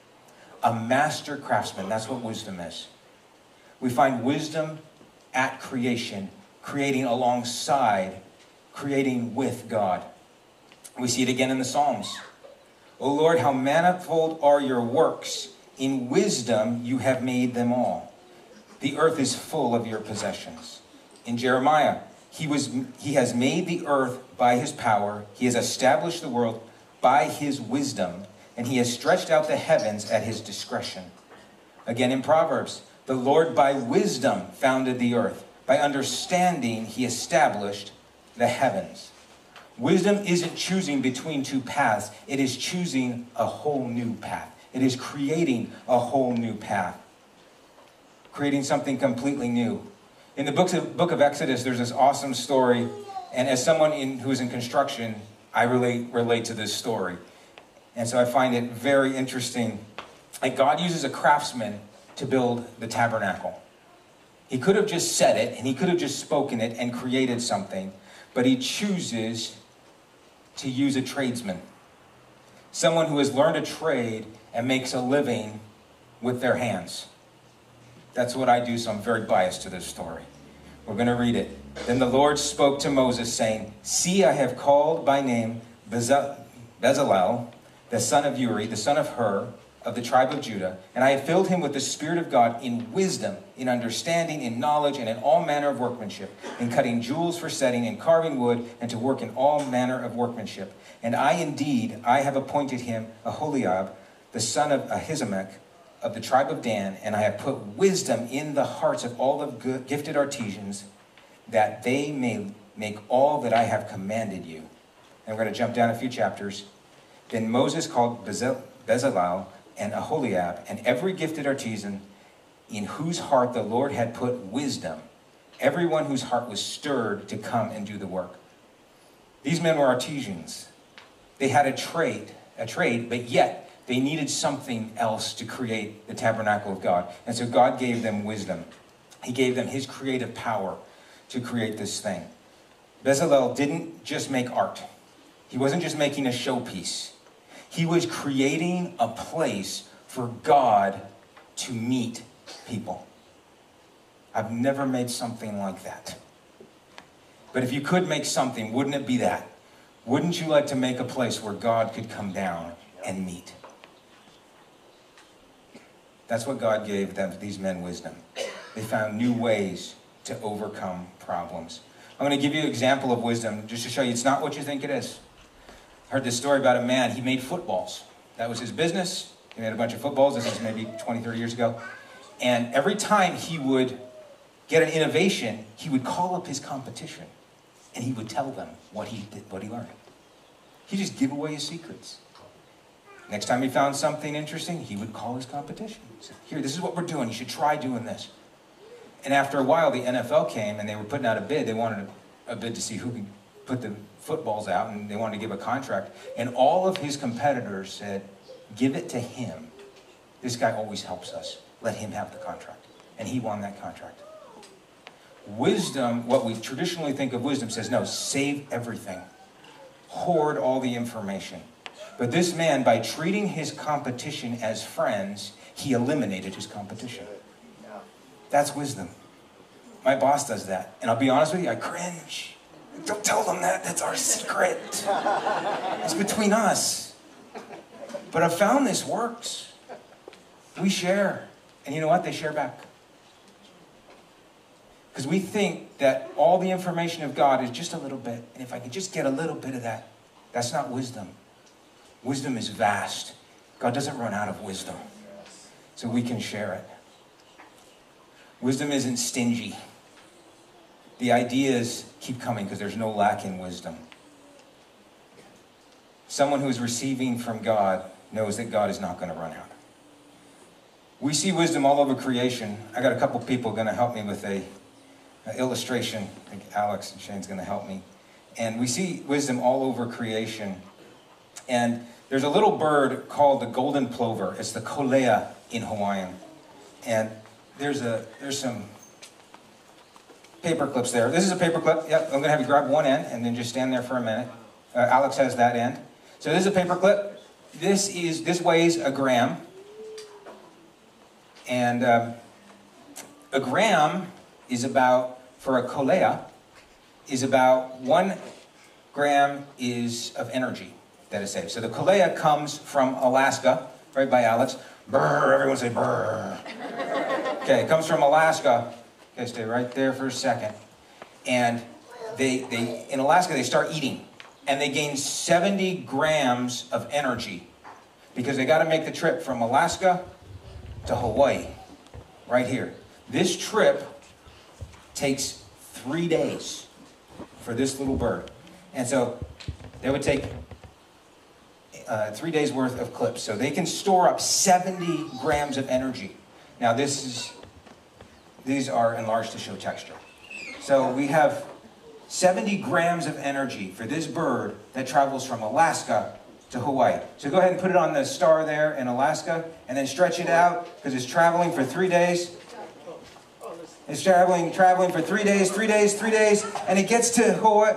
A master craftsman, that's what wisdom is. We find wisdom at creation, creating alongside, creating with God. We see it again in the Psalms. O Lord, how manifold are your works. In wisdom you have made them all. The earth is full of your possessions. In Jeremiah, he has made the earth by his power. He has established the world by his wisdom, and he has stretched out the heavens at his discretion. Again in Proverbs, the Lord by wisdom founded the earth. By understanding, he established the heavens. Wisdom isn't choosing between two paths. It is choosing a whole new path. It is creating a whole new path. Creating something completely new. In the book of Exodus, there's this awesome story. And as someone who is in construction, I relate to this story. And so I find it very interesting. Like, God uses a craftsman to build the tabernacle. He could have just said it, and he could have just spoken it and created something. But he chooses to use a tradesman. Someone who has learned a trade and makes a living with their hands. That's what I do, so I'm very biased to this story. We're going to read it. Then the Lord spoke to Moses, saying, see, I have called by name Bezalel, the son of Uri, the son of Hur, of the tribe of Judah, and I have filled him with the Spirit of God in wisdom, in understanding, in knowledge, and in all manner of workmanship, in cutting jewels for setting, in carving wood, and to work in all manner of workmanship. And I have appointed him Aholiab, the son of Ahisamach, of the tribe of Dan, and I have put wisdom in the hearts of all the gifted artisans, that they may make all that I have commanded you. And we're going to jump down a few chapters. Then Moses called Bezalel and Aholiab, and every gifted artisan in whose heart the Lord had put wisdom, everyone whose heart was stirred to come and do the work. These men were artisans. They had a trade, but yet they needed something else to create the tabernacle of God. And so God gave them wisdom. He gave them his creative power to create this thing. Bezalel didn't just make art. He wasn't just making a showpiece. He was creating a place for God to meet people. I've never made something like that. But if you could make something, wouldn't it be that? Wouldn't you like to make a place where God could come down and meet? That's what God gave them, these men, wisdom. They found new ways to overcome problems. I'm going to give you an example of wisdom just to show you it's not what you think it is. I heard this story about a man. He made footballs. That was his business. He made a bunch of footballs. This is maybe 20, 30 years ago. And every time he would get an innovation, he would call up his competition and he would tell them what he did, what he learned. He just give away his secrets. Next time he found something interesting, he would call his competition. He said, here, this is what we're doing. You should try doing this. And after a while, the NFL came and they were putting out a bid. They wanted a bid to see who could put the footballs out, and they wanted to give a contract. And all of his competitors said, give it to him. This guy always helps us. Let him have the contract. And he won that contract. Wisdom, what we traditionally think of wisdom, says, no, save everything. Hoard all the information. But this man, by treating his competition as friends, he eliminated his competition. That's wisdom. My boss does that. And I'll be honest with you, I cringe. Don't tell them that. That's our secret. It's between us. But I've found this works. We share. And you know what? They share back. Because we think that all the information of God is just a little bit. And if I could just get a little bit of that, that's not wisdom. Wisdom is vast. God doesn't run out of wisdom. So we can share it. Wisdom isn't stingy. The ideas keep coming because there's no lack in wisdom. Someone who is receiving from God knows that God is not going to run out. We see wisdom all over creation. I got a couple people going to help me with an illustration. I think Alex and Shane's going to help me. And we see wisdom all over creation. And there's a little bird called the golden plover. It's the kolea in Hawaiian. And there's some paper clips there. This is a paper clip. Yep, I'm going to have you grab one end and then just stand there for a minute. Alex has that end. So this is a paper clip. This weighs a gram. And a gram is about, for a kolea, is about 1 gram is of energy that is saved. So the kolea comes from Alaska, right by Alex. Brr, everyone say brr. Okay, it comes from Alaska. Okay, stay right there for a second. And they in Alaska, they start eating. And they gain 70 grams of energy because they got to make the trip from Alaska to Hawaii, right here. This trip takes 3 days for this little bird. And so they would take 3 days worth of clips. So they can store up 70 grams of energy. Now these are enlarged to show texture. So we have 70 grams of energy for this bird that travels from Alaska to Hawaii. So go ahead and put it on the star there in Alaska and then stretch it out because it's traveling for 3 days. It's traveling for 3 days, 3 days, 3 days, and it gets to Hawaii.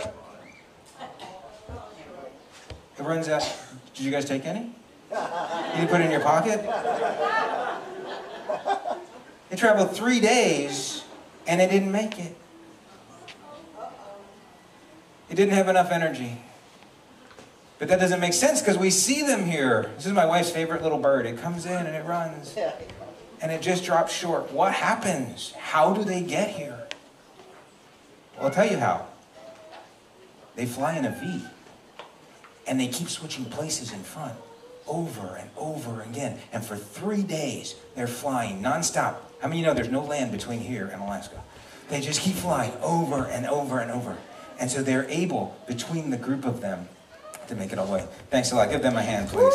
It runs out. Did you guys take any? You put it in your pocket? It traveled 3 days and it didn't make it. It didn't have enough energy. But that doesn't make sense because we see them here. This is my wife's favorite little bird. It comes in and it runs. And it just drops short. What happens? How do they get here? Well, I'll tell you how. They fly in a V. And they keep switching places in front. Over and over again. And for 3 days, they're flying nonstop. How many of you know there's no land between here and Alaska? They just keep flying over and over and over. And so they're able, between the group of them, to make it all the way. Thanks a lot. Give them a hand, please.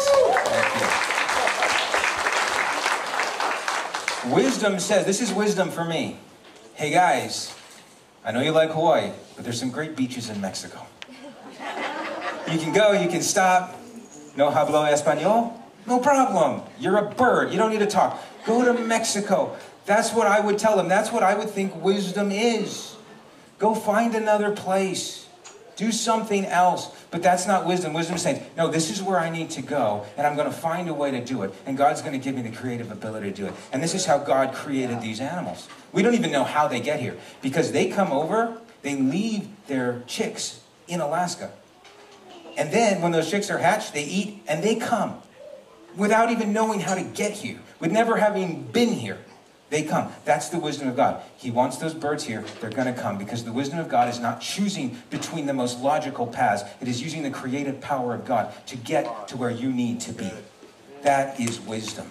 Thank you. Wisdom says, this is wisdom for me. Hey guys, I know you like Hawaii, but there's some great beaches in Mexico. You can go, you can stop. No hablo español? No problem. You're a bird. You don't need to talk. Go to Mexico. That's what I would tell them. That's what I would think wisdom is. Go find another place. Do something else. But that's not wisdom. Wisdom is saying, no, this is where I need to go, and I'm going to find a way to do it. And God's going to give me the creative ability to do it. And this is how God created these animals. We don't even know how they get here. Because they come over, they leave their chicks in Alaska. And then when those chicks are hatched, they eat, and they come. Without even knowing how to get here. With never having been here. They come. That's the wisdom of God. He wants those birds here. They're going to come because the wisdom of God is not choosing between the most logical paths. It is using the creative power of God to get to where you need to be. That is wisdom.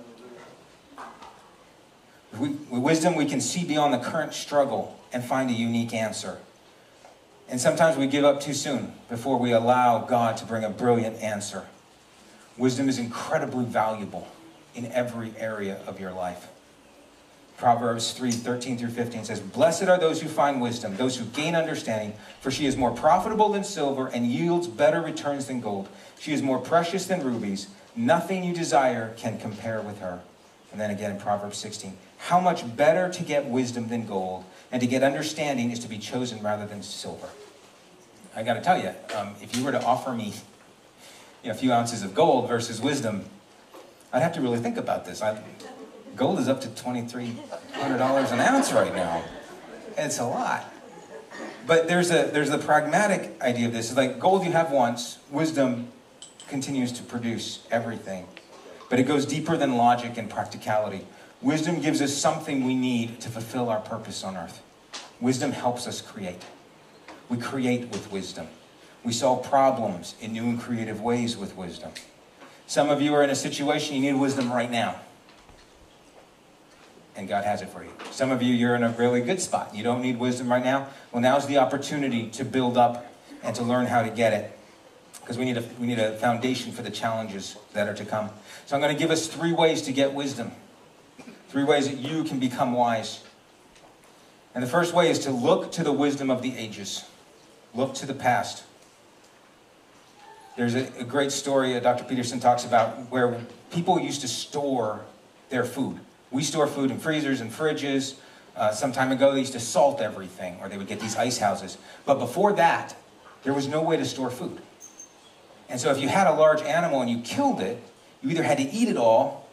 With wisdom, we can see beyond the current struggle and find a unique answer. And sometimes we give up too soon before we allow God to bring a brilliant answer. Wisdom is incredibly valuable in every area of your life. Proverbs 3:13-15 says, "Blessed are those who find wisdom, those who gain understanding, for she is more profitable than silver and yields better returns than gold. She is more precious than rubies. Nothing you desire can compare with her." And then again in Proverbs 16, "How much better to get wisdom than gold, and to get understanding is to be chosen rather than silver." I got to tell you, if you were to offer me a few ounces of gold versus wisdom, I'd have to really think about this. Gold is up to $2,300 an ounce right now. It's a lot. But there's the pragmatic idea of this. It's like gold you have once, wisdom continues to produce everything. But it goes deeper than logic and practicality. Wisdom gives us something we need to fulfill our purpose on earth. Wisdom helps us create. We create with wisdom. We solve problems in new and creative ways with wisdom. Some of you are in a situation you need wisdom right now. And God has it for you. Some of you, you're in a really good spot. You don't need wisdom right now. Well, now's the opportunity to build up and to learn how to get it. Because we need a foundation for the challenges that are to come. So I'm going to give us 3 ways to get wisdom. 3 ways that you can become wise. And the first way is to look to the wisdom of the ages. Look to the past. There's a great story Dr. Peterson talks about where people used to store their food. We store food in freezers and fridges. Some time ago, they used to salt everything, or they would get these ice houses. But before that, there was no way to store food. And so if you had a large animal and you killed it, you either had to eat it all,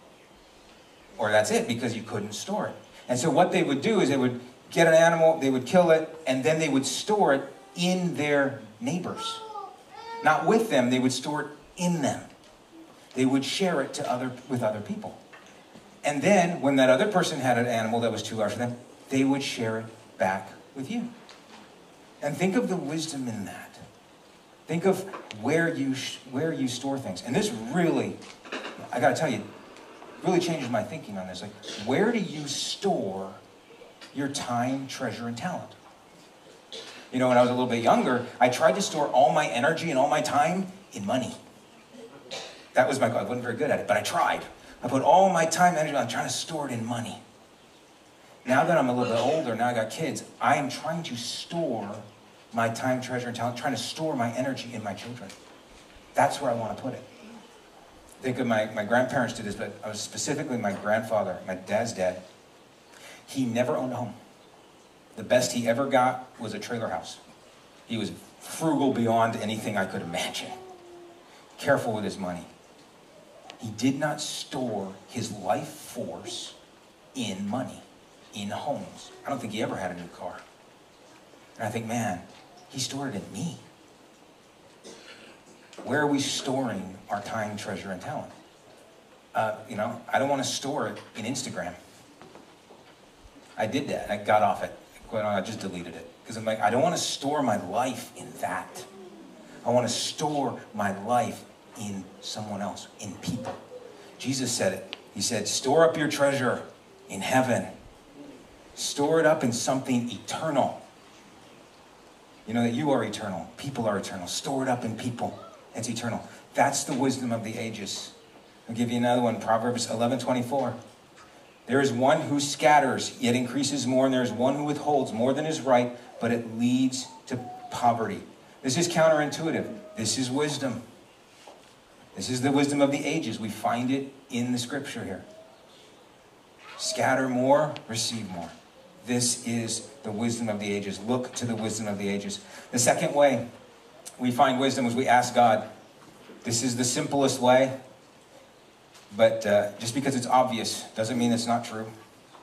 or that's it, because you couldn't store it. And so what they would do is they would get an animal, they would kill it, and then they would store it in their neighbors. Not with them, they would store it in them. They would share it with other people. And then, when that other person had an animal that was too large for them, they would share it back with you. And think of the wisdom in that. Think of where you store things. And this really, I got to tell you, really changes my thinking on this. Like, where do you store your time, treasure, and talent? You know, when I was a little bit younger, I tried to store all my energy and all my time in money. That was my goal. I wasn't very good at it, but I tried. I put all my time and energy, I'm trying to store it in money. Now that I'm a little bit older, now I got kids, I am trying to store my time, treasure, and talent, trying to store my energy in my children. That's where I want to put it. Think of my grandparents did this, but I was specifically my grandfather, my dad's dad. He never owned a home. The best he ever got was a trailer house. He was frugal beyond anything I could imagine. Careful with his money. He did not store his life force in money, in homes. I don't think he ever had a new car. And I think, man, he stored it in me. Where are we storing our time, treasure, and talent? You know, I don't want to store it in Instagram. I did that. I got off it. I just deleted it. Because I'm like, I don't want to store my life in that. I want to store my life in someone else, in people. Jesus said it. He said, store up your treasure in heaven. Store it up in something eternal. You know that you are eternal. People are eternal. Store it up in people. It's eternal. That's the wisdom of the ages. I'll give you another one. Proverbs 11:24. There is one who scatters, yet increases more, and there is one who withholds more than is right, but it leads to poverty. This is counterintuitive. This is wisdom. This is the wisdom of the ages. We find it in the scripture here. Scatter more, receive more. This is the wisdom of the ages. Look to the wisdom of the ages. The second way we find wisdom is we ask God. This is the simplest way, but just because it's obvious doesn't mean it's not true.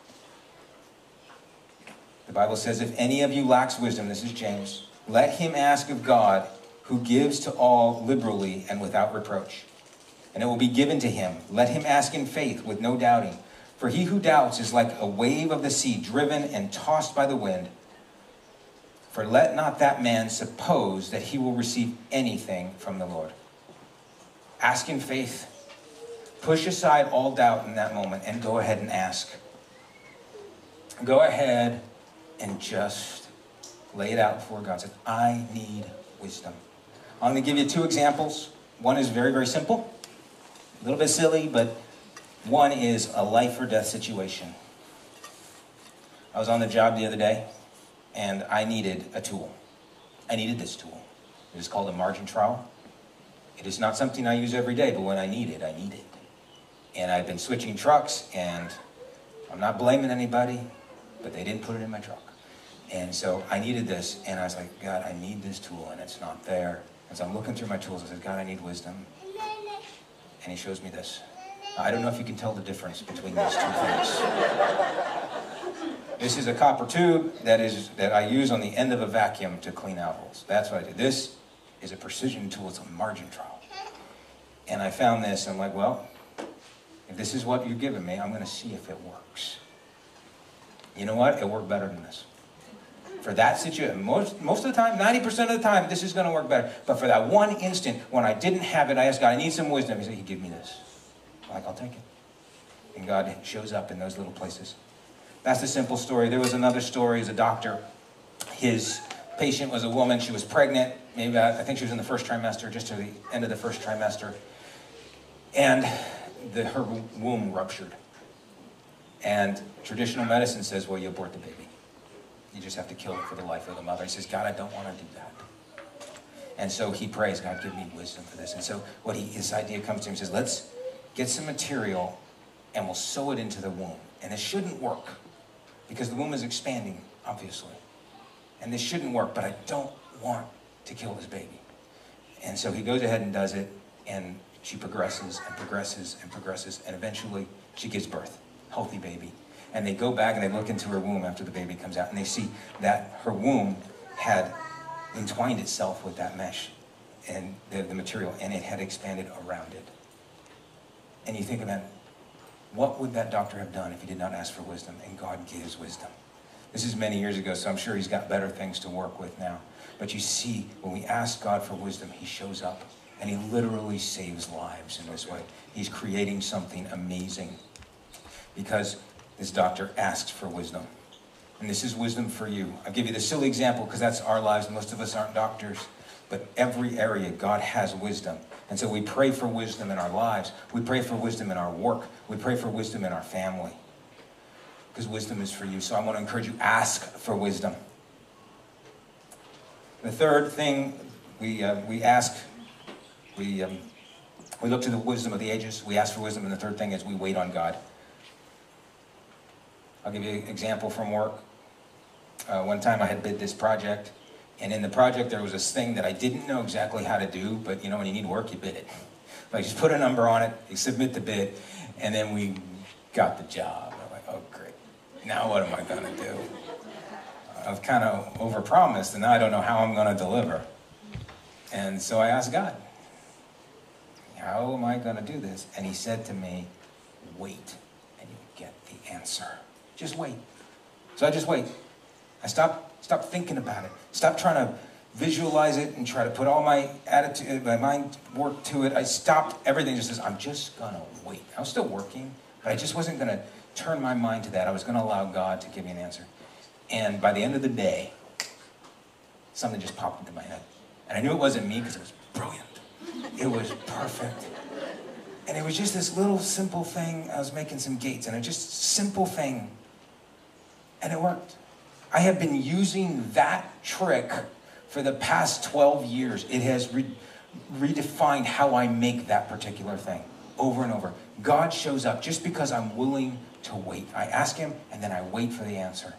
The Bible says, if any of you lacks wisdom, this is James, let him ask of God, who gives to all liberally and without reproach, and it will be given to him. Let him ask in faith with no doubting. For he who doubts is like a wave of the sea, driven and tossed by the wind. For let not that man suppose that he will receive anything from the Lord. Ask in faith. Push aside all doubt in that moment and go ahead and ask. Go ahead and just lay it out before God. Say, I need wisdom. I'm going to give you 2 examples. One is very, very simple. A little bit silly, but one is a life or death situation. I was on the job the other day, and I needed a tool. I needed this tool. It is called a margin trowel. It is not something I use every day, but when I need it, I need it. And I've been switching trucks, and I'm not blaming anybody, but they didn't put it in my truck. And so I needed this, and I was like, God, I need this tool, and it's not there. And so I'm looking through my tools, I said, God, I need wisdom. And he shows me this. Now, I don't know if you can tell the difference between these 2 things. This is a copper tube that I use on the end of a vacuum to clean out holes. That's what I do. This is a precision tool. It's a margin trowel. And I found this, and I'm like, well, if this is what you're giving me, I'm going to see if it works. You know what? It worked better than this. For that situation, most of the time, 90% of the time, this is going to work better. But for that one instant, when I didn't have it, I asked God, I need some wisdom. He said, He give me this. I'm like, I'll take it. And God shows up in those little places. That's the simple story. There was another story as a doctor. His patient was a woman. She was pregnant. Maybe I think she was in the first trimester, just to the end of the first trimester. And her womb ruptured. And traditional medicine says, well, you abort the baby. You just have to kill it for the life of the mother. He says, God, I don't want to do that. And so he prays, God, give me wisdom for this. And so his idea comes to him, he says, let's get some material and we'll sew it into the womb. And this shouldn't work because the womb is expanding, obviously. And this shouldn't work, but I don't want to kill this baby. And so he goes ahead and does it, and she progresses and progresses and progresses, and eventually she gives birth, healthy baby. And they go back and they look into her womb after the baby comes out, and they see that her womb had entwined itself with that mesh and the material, and it had expanded around it. And you think about, what would that doctor have done if he did not ask for wisdom? And God gives wisdom. This is many years ago, so I'm sure he's got better things to work with now. But you see, when we ask God for wisdom, he shows up, and he literally saves lives in this way. He's creating something amazing because this doctor asks for wisdom. And this is wisdom for you. I'll give you the silly example because that's our lives. Most of us aren't doctors. But every area, God has wisdom. And so we pray for wisdom in our lives. We pray for wisdom in our work. We pray for wisdom in our family. Because wisdom is for you. So I want to encourage you, ask for wisdom. The third thing we look to the wisdom of the ages. We ask for wisdom. And the third thing is we wait on God. I'll give you an example from work. One time I had bid this project, and in the project there was this thing that I didn't know exactly how to do, but you know, when you need work, you bid it. Like, just put a number on it, you submit the bid, and then we got the job. I'm like, oh great, now what am I gonna do? I've kind of overpromised, and now I don't know how I'm gonna deliver. And so I asked God, how am I gonna do this? And he said to me, wait, and you get the answer. Just wait. So I just wait. I stopped thinking about it. Stop trying to visualize it and try to put all my attitude, my mind work to it. I stopped everything. Just says, I'm just gonna wait. I was still working, but I just wasn't gonna turn my mind to that. I was gonna allow God to give me an answer. And by the end of the day, something just popped into my head. And I knew it wasn't me because it was brilliant. It was perfect. And it was just this little simple thing. I was making some gates, and it just simple thing. And it worked. I have been using that trick for the past 12 years. It has redefined how I make that particular thing over and over. God shows up just because I'm willing to wait. I ask him, and then I wait for the answer.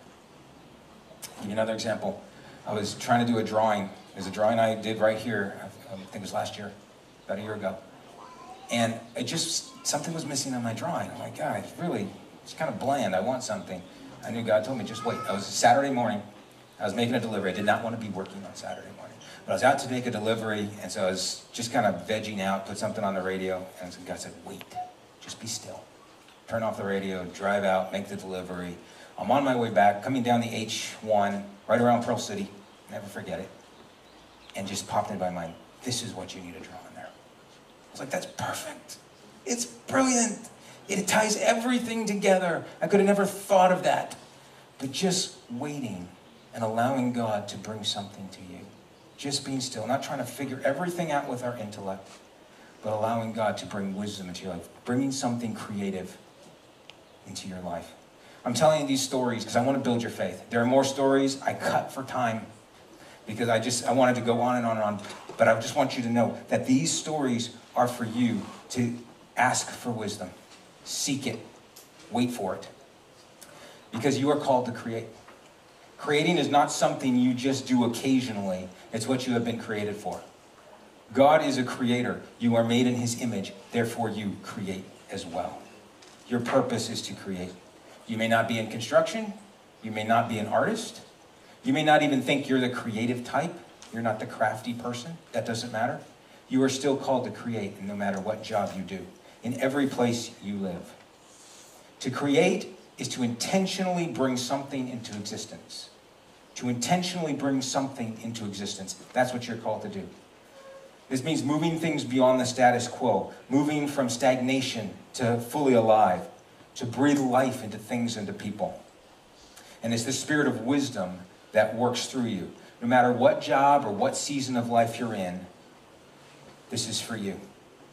I'll give you another example. I was trying to do a drawing. There's a drawing I did right here, I think it was last year, about a year ago. And something was missing on my drawing. I'm like, God, it's kind of bland. I want something. I knew God told me, just wait. It was a Saturday morning. I was making a delivery. I did not want to be working on Saturday morning. But I was out to make a delivery, and so I was just kind of vegging out, put something on the radio, and God said, wait, just be still. Turn off the radio, drive out, make the delivery. I'm on my way back, coming down the H1, right around Pearl City, never forget it, and just popped into my mind, this is what you need to draw in there. I was like, that's perfect. It's brilliant. It ties everything together. I could have never thought of that. But just waiting and allowing God to bring something to you. Just being still, not trying to figure everything out with our intellect, but allowing God to bring wisdom into your life, bringing something creative into your life. I'm telling you these stories because I want to build your faith. There are more stories I cut for time because I wanted to go on and on and on. But I just want you to know that these stories are for you to ask for wisdom. Seek it. Wait for it. Because you are called to create. Creating is not something you just do occasionally. It's what you have been created for. God is a creator. You are made in his image. Therefore, you create as well. Your purpose is to create. You may not be in construction. You may not be an artist. You may not even think you're the creative type. You're not the crafty person. That doesn't matter. You are still called to create, no matter what job you do, in every place you live. To create is to intentionally bring something into existence. To intentionally bring something into existence. That's what you're called to do. This means moving things beyond the status quo, moving from stagnation to fully alive, to breathe life into things and to people. And it's the spirit of wisdom that works through you. No matter what job or what season of life you're in, this is for you.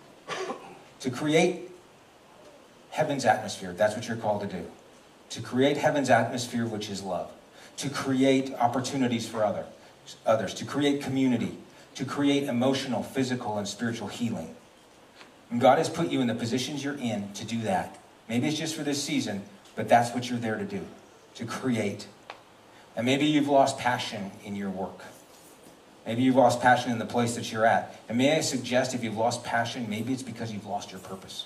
To create heaven's atmosphere, that's what you're called to do. To create heaven's atmosphere, which is love. To create opportunities for others. To create community. To create emotional, physical, and spiritual healing. And God has put you in the positions you're in to do that. Maybe it's just for this season, but that's what you're there to do. To create. And maybe you've lost passion in your work. Maybe you've lost passion in the place that you're at. And may I suggest if you've lost passion, maybe it's because you've lost your purpose.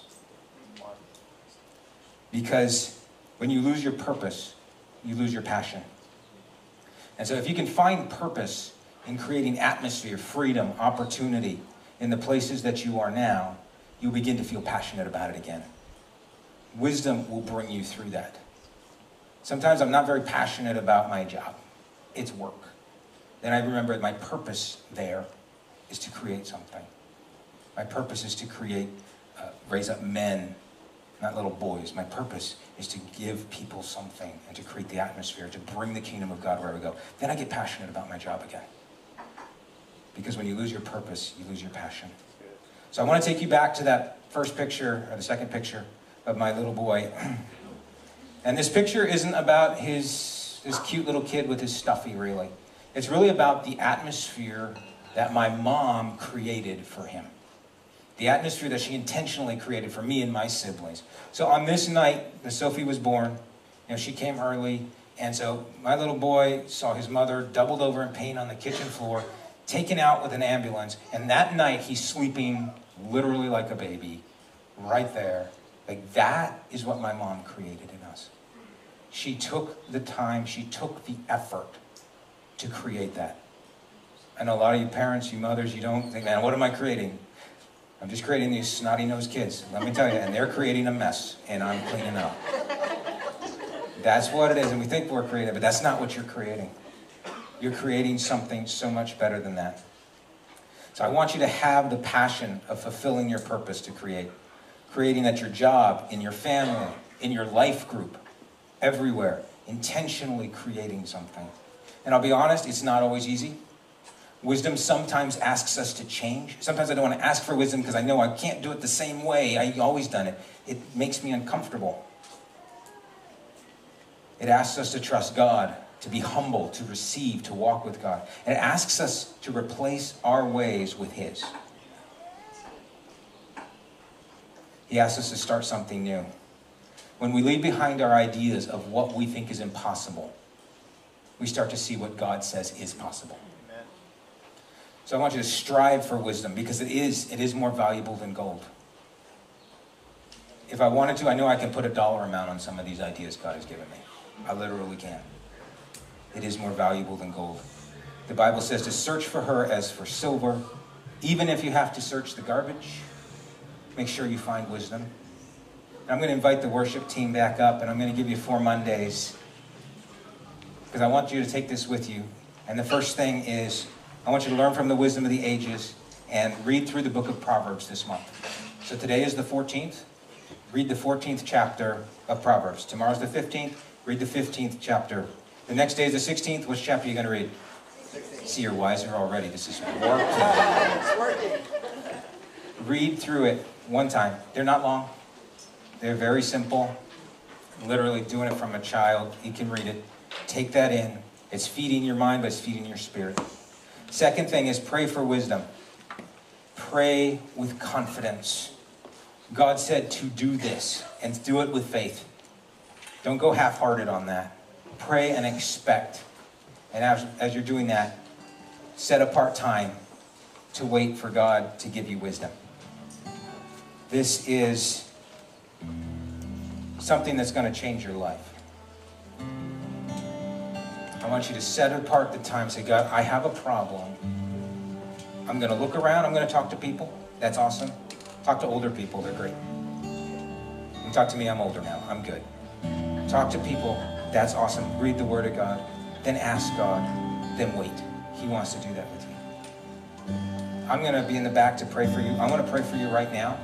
Because when you lose your purpose, you lose your passion. And so if you can find purpose in creating atmosphere, freedom, opportunity in the places that you are now, you'll begin to feel passionate about it again. Wisdom will bring you through that. Sometimes I'm not very passionate about my job. It's work. Then I remember my purpose there is to create something. My purpose is to create, raise up men, not little boys. My purpose is to give people something and to create the atmosphere, to bring the kingdom of God wherever we go. Then I get passionate about my job again. Because when you lose your purpose, you lose your passion. So I want to take you back to that first picture, or the second picture, of my little boy. And this picture isn't about this cute little kid with his stuffy, really. It's really about the atmosphere that my mom created for him. The atmosphere that she intentionally created for me and my siblings. So on this night that Sophie was born, she came early, and so my little boy saw his mother doubled over in pain on the kitchen floor, taken out with an ambulance, and that night he's sleeping literally like a baby, right there. Like, that is what my mom created in us. She took the time, she took the effort to create that. I know a lot of you parents, you mothers, you don't think, man, what am I creating? I'm just creating these snotty-nosed kids. Let me tell you, and they're creating a mess, and I'm cleaning up. That's what it is, and we think we're creative, but that's not what you're creating. You're creating something so much better than that. So I want you to have the passion of fulfilling your purpose to create. Creating at your job, in your family, in your life group, everywhere. Intentionally creating something. And I'll be honest, it's not always easy. Wisdom sometimes asks us to change. Sometimes I don't want to ask for wisdom because I know I can't do it the same way I've always done it. It makes me uncomfortable. It asks us to trust God, to be humble, to receive, to walk with God. And it asks us to replace our ways with His. He asks us to start something new. When we leave behind our ideas of what we think is impossible, we start to see what God says is possible. Amen. So I want you to strive for wisdom, because it is more valuable than gold. If I wanted to, I know I can put a dollar amount on some of these ideas God has given me. I literally can. It is more valuable than gold. The Bible says to search for her as for silver. Even if you have to search the garbage, make sure you find wisdom. And I'm going to invite the worship team back up, and I'm going to give you 4 Mondays, because I want you to take this with you. And the first thing is, I want you to learn from the wisdom of the ages and read through the book of Proverbs this month. So today is the 14th. Read the 14th chapter of Proverbs. Tomorrow's the 15th. Read the 15th chapter. The next day is the 16th. Which chapter are you going to read? 16. See, you're wiser already. This is working. It's working. Read through it one time. They're not long. They're very simple. Literally doing it from a child. You can read it. Take that in. It's feeding your mind, but it's feeding your spirit. Second thing is pray for wisdom. Pray with confidence. God said to do this, and do it with faith. Don't go half-hearted on that. Pray and expect. And as you're doing that, set apart time to wait for God to give you wisdom. This is something that's going to change your life. I want you to set apart the time. Say, God, I have a problem. I'm going to look around. I'm going to talk to people. That's awesome. Talk to older people. They're great. You talk to me. I'm older now. I'm good. Talk to people. That's awesome. Read the Word of God. Then ask God. Then wait. He wants to do that with you. I'm going to be in the back to pray for you. I want to pray for you right now.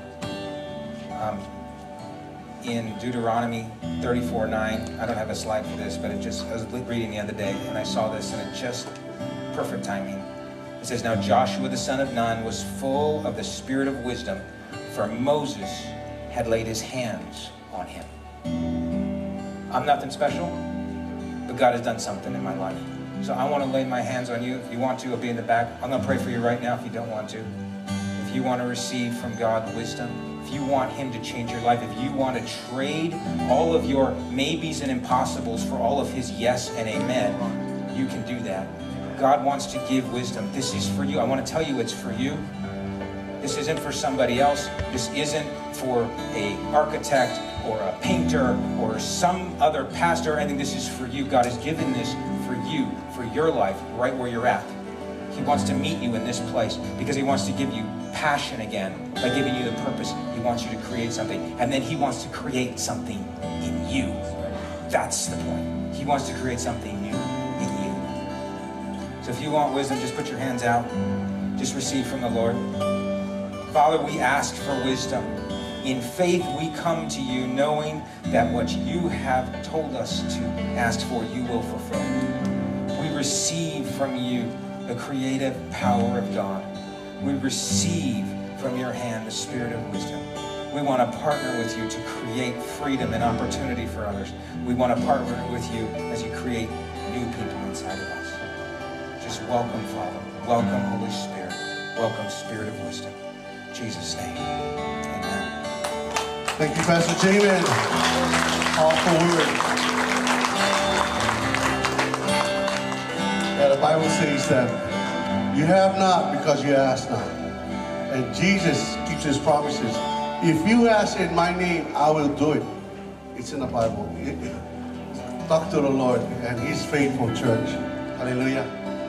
In Deuteronomy 34:9, I don't have a slide for this, but I was reading the other day, and I saw this, and it just, perfect timing. It says, now Joshua the son of Nun was full of the spirit of wisdom, for Moses had laid his hands on him. I'm nothing special, but God has done something in my life. So I want to lay my hands on you. If you want to, I'll be in the back. I'm going to pray for you right now if you don't want to. If you want to receive from God wisdom, if you want Him to change your life, if you want to trade all of your maybes and impossibles for all of His yes and amen, you can do that. God wants to give wisdom. This is for you. I want to tell you it's for you. This isn't for somebody else. This isn't for an architect or a painter or some other pastor or anything. This is for you. God has given this for you, for your life, right where you're at. He wants to meet you in this place because He wants to give you passion again by giving you the purpose. He wants you to create something, and then He wants to create something in you. That's the point. He wants to create something new in you. So if you want wisdom, just put your hands out. Just receive from the Lord. Father, we ask for wisdom. In faith, we come to you knowing that what you have told us to ask for, you will fulfill. We receive from you the creative power of God. We receive from your hand the spirit of wisdom. We want to partner with you to create freedom and opportunity for others. We want to partner with you as you create new people inside of us. Just welcome, Father. Welcome, Holy Spirit. Welcome, Spirit of wisdom. In Jesus' name, amen. Thank you, Pastor Jamin. Powerful word. Yeah, the Bible says that you have not because you ask not. And Jesus keeps His promises. If you ask in my name, I will do it. It's in the Bible. Talk to the Lord, and He's faithful, church. Hallelujah.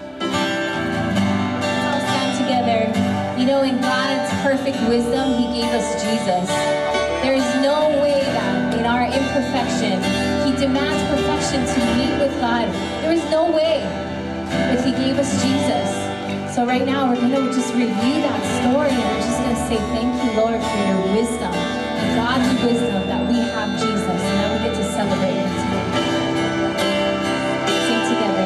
Let's stand together. You know, in God's perfect wisdom, He gave us Jesus. There is no way that in our imperfection, He demands perfection to meet with God. There is no way, but He gave us Jesus. So right now, we're going to just review that story, and we're just going to say, thank you, Lord, for your wisdom, God's wisdom, that we have Jesus, and now we get to celebrate it today. Sing together.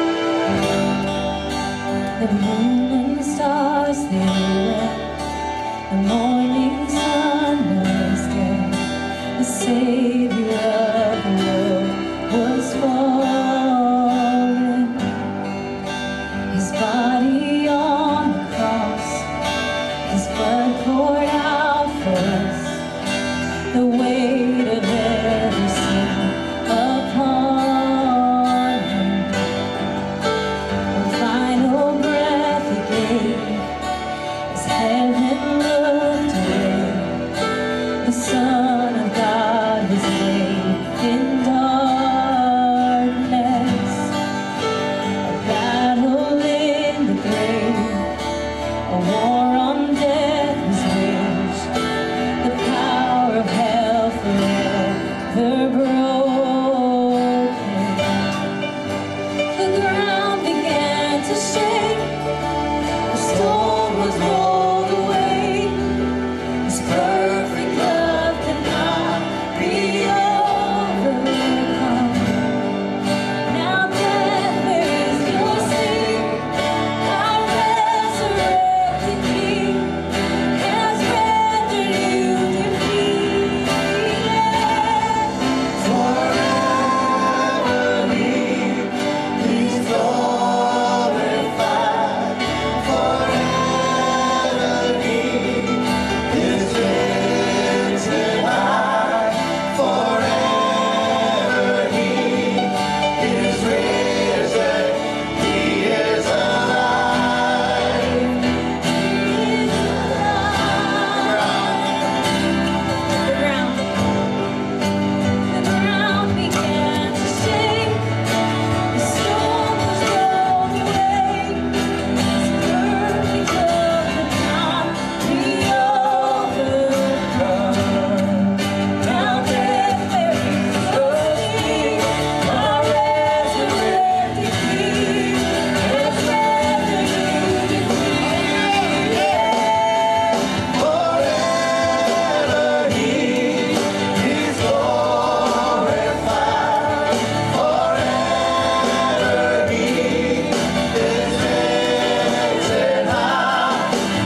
The moon and stars, they wept. The morning sun was dead. The Savior of the world was fallen. His body on the cross, His blood poured out for us. The weight of it to shake, the storm was rolled away. His perfect love cannot be overcome. Now death, where is your sting? Our resurrected King has rendered you defeated. Forever He's glorified. Forever He is lifted high. Forever He is risen. He is alive. He is alive. The ground began to shake. The storm was rolled away. His perfect love cannot be overcome. Now death, where is your sting? Our resurrected King has rendered you defeated. Forever He is glorified. Forever He is lifted high.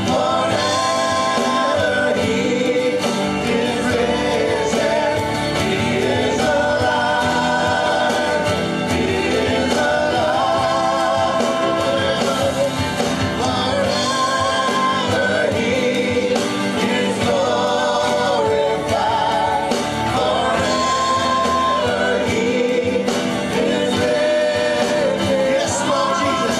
Forever He is risen. He is alive. He is alive. Forever He is glorified. Forever He is lifted. Yes, Lord Jesus.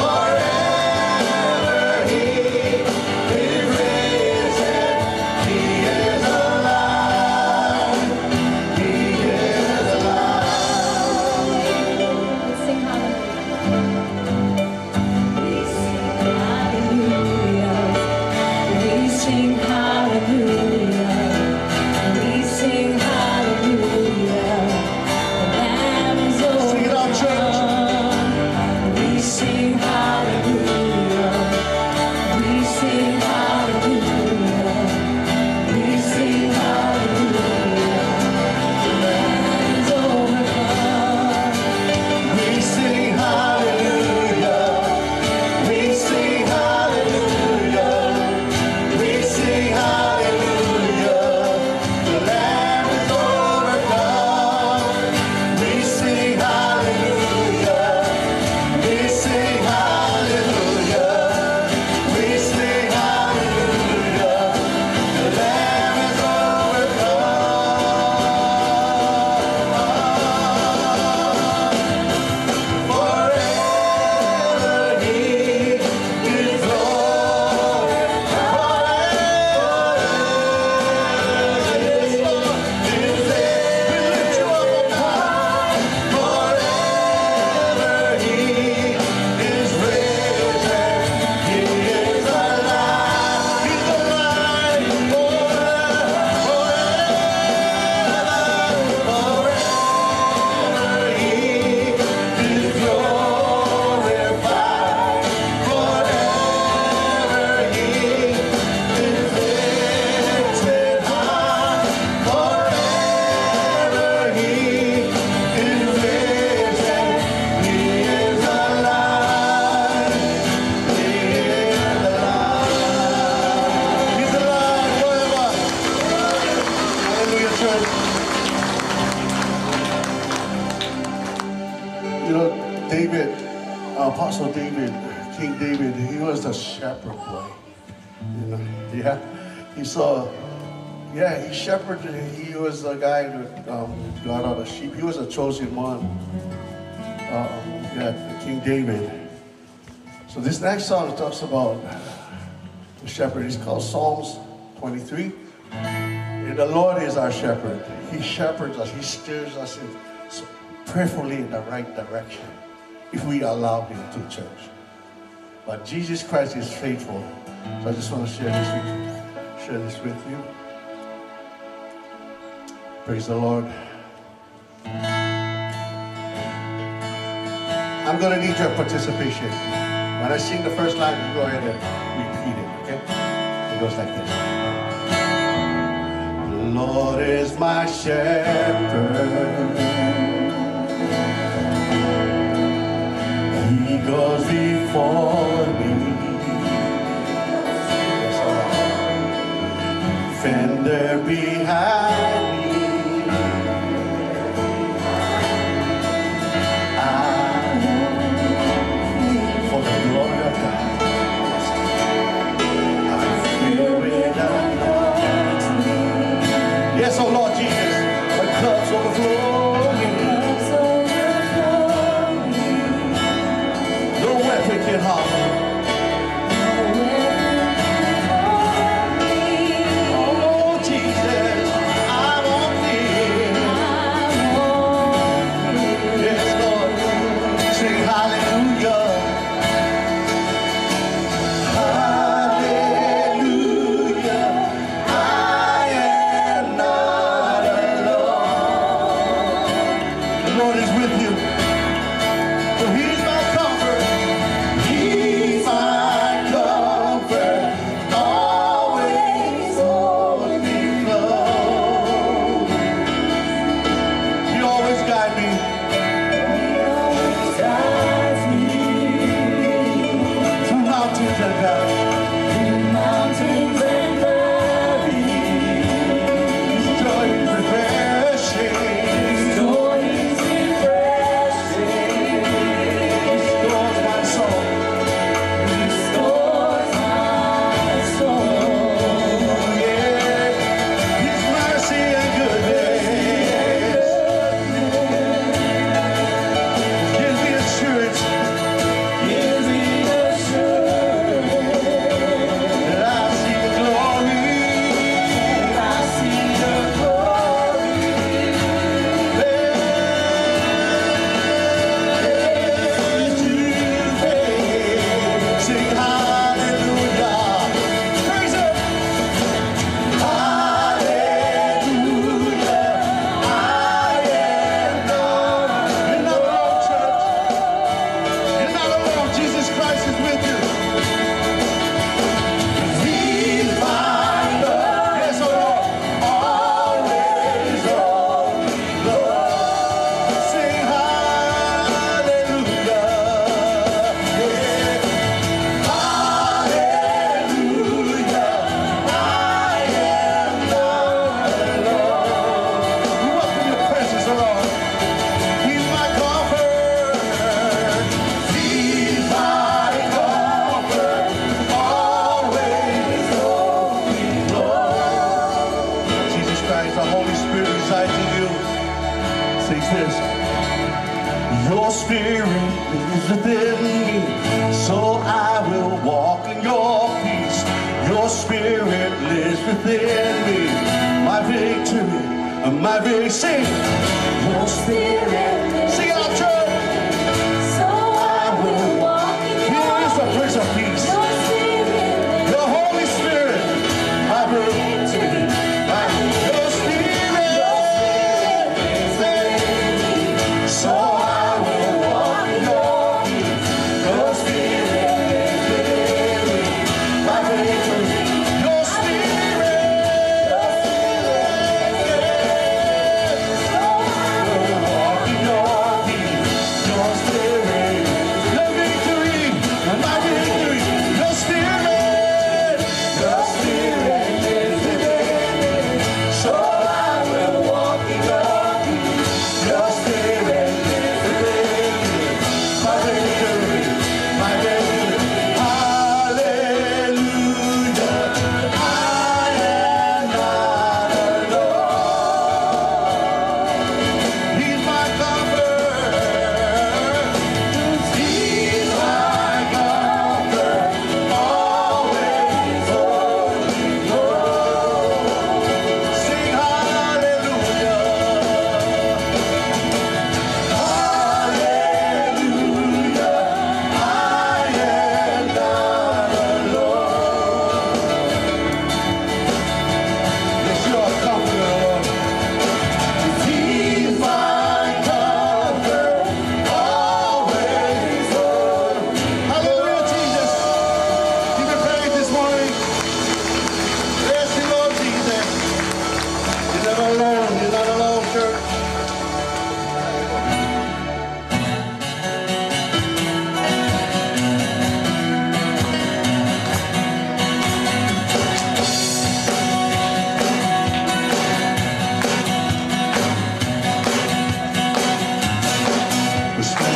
Forever He is risen. He is alive. He is alive. Let's sing hallelujah. We sing hallelujah. We sing hallelujah. We sing hallelujah. The Lamb is Sing it out, church. overcome. We sing hallelujah. We sing hallelujah. We sing hallelujah. The Lamb is overcome. We sing hallelujah. We sing hallelujah. We sing hallelujah. The Lamb is overcome. We sing hallelujah. We sing hallelujah. We sing hallelujah. The Lamb is overcome. Forever He is glorified. Forever He is lifted high. Forever He is risen. He is alive. He's alive. Forever He is glorified. Forever He is lifted high. Forever He is risen. He is alive. He is alive. He's alive forever. Hallelujah, church. You know, David, Apostle David, King David, he was a shepherd boy. You know, yeah. He saw, yeah, he shepherded. He was a guy that got out of sheep. He was a chosen one. Yeah, King David. So this next song talks about the shepherd. It's called Psalms 23. And the Lord is our shepherd. He shepherds us. He steers us prayerfully in the right direction if we allow Him to, church. But Jesus Christ is faithful. So I just want to share this with you. Praise the Lord. I'm going to need your participation. When I sing the first line, you go ahead and repeat it, okay? It goes like this. The Lord is my shepherd. He goes before me. Defender behind me. For the glory of God, I feel with anointing. Yes, oh Lord Jesus, the cups overflowing. No weapon can harm me. Your spirit is within me, so I will walk in your peace. Your spirit lives within me, my victory, my victory. Sing. Your spirit sing out, church. So I will walk in your peace. Here is the Prince of Peace. Your spirit, the Holy Spirit, my victory. Your spirit is within me, so I will walk in your peace. Your spirit is within me, my victory. Your spirit, so I will walk in your peace.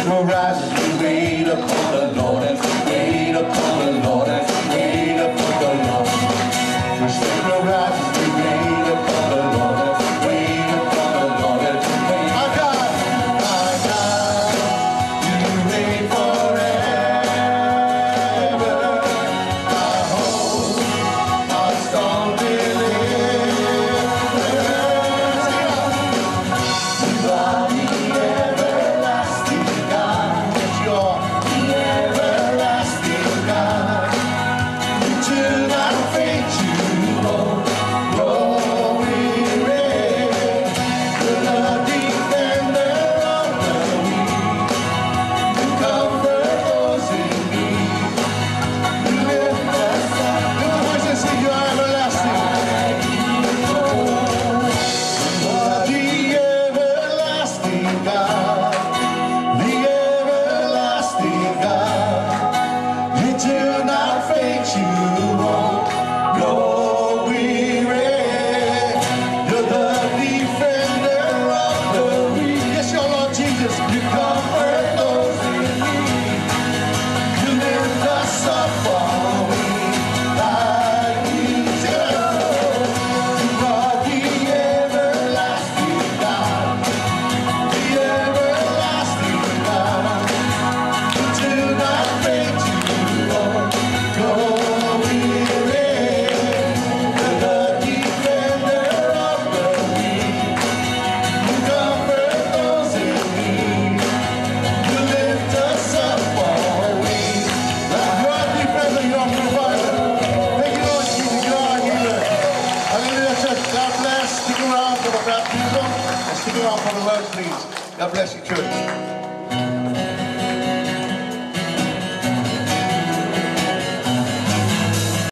will rise as we wait upon the Lord, as we wait upon the Lord, as we wait upon the Lord. My strength will rise as we wait upon the Lord, as we wait upon the Lord, as we wait. Our God, you reign forever. Our hope, our strong deliverer. You are the everlasting God. Yes, you are the everlasting God. You do not faint, you won't grow weary. You're the defender of the weak. You comfort those in need. You lift us up. Lift the voice and sing, you are everlasting. You are the everlasting God. The everlasting God. You do not faint, you won't grow weary. You're the defender of the weak. Yes, your Lord Jesus. You comfort those in need. You lift us up for we like you. Sing it out. You are the everlasting God. The everlasting God. You do not faint, you won't go weary. You're the defender of the weak. You comfort those in need. You lift us up while we like you are defender, you are provider. Thank you, Lord Jesus, you are healer. Hallelujah, church. God bless. Stick around for the baptism and stick around for the word, please. God bless you, church.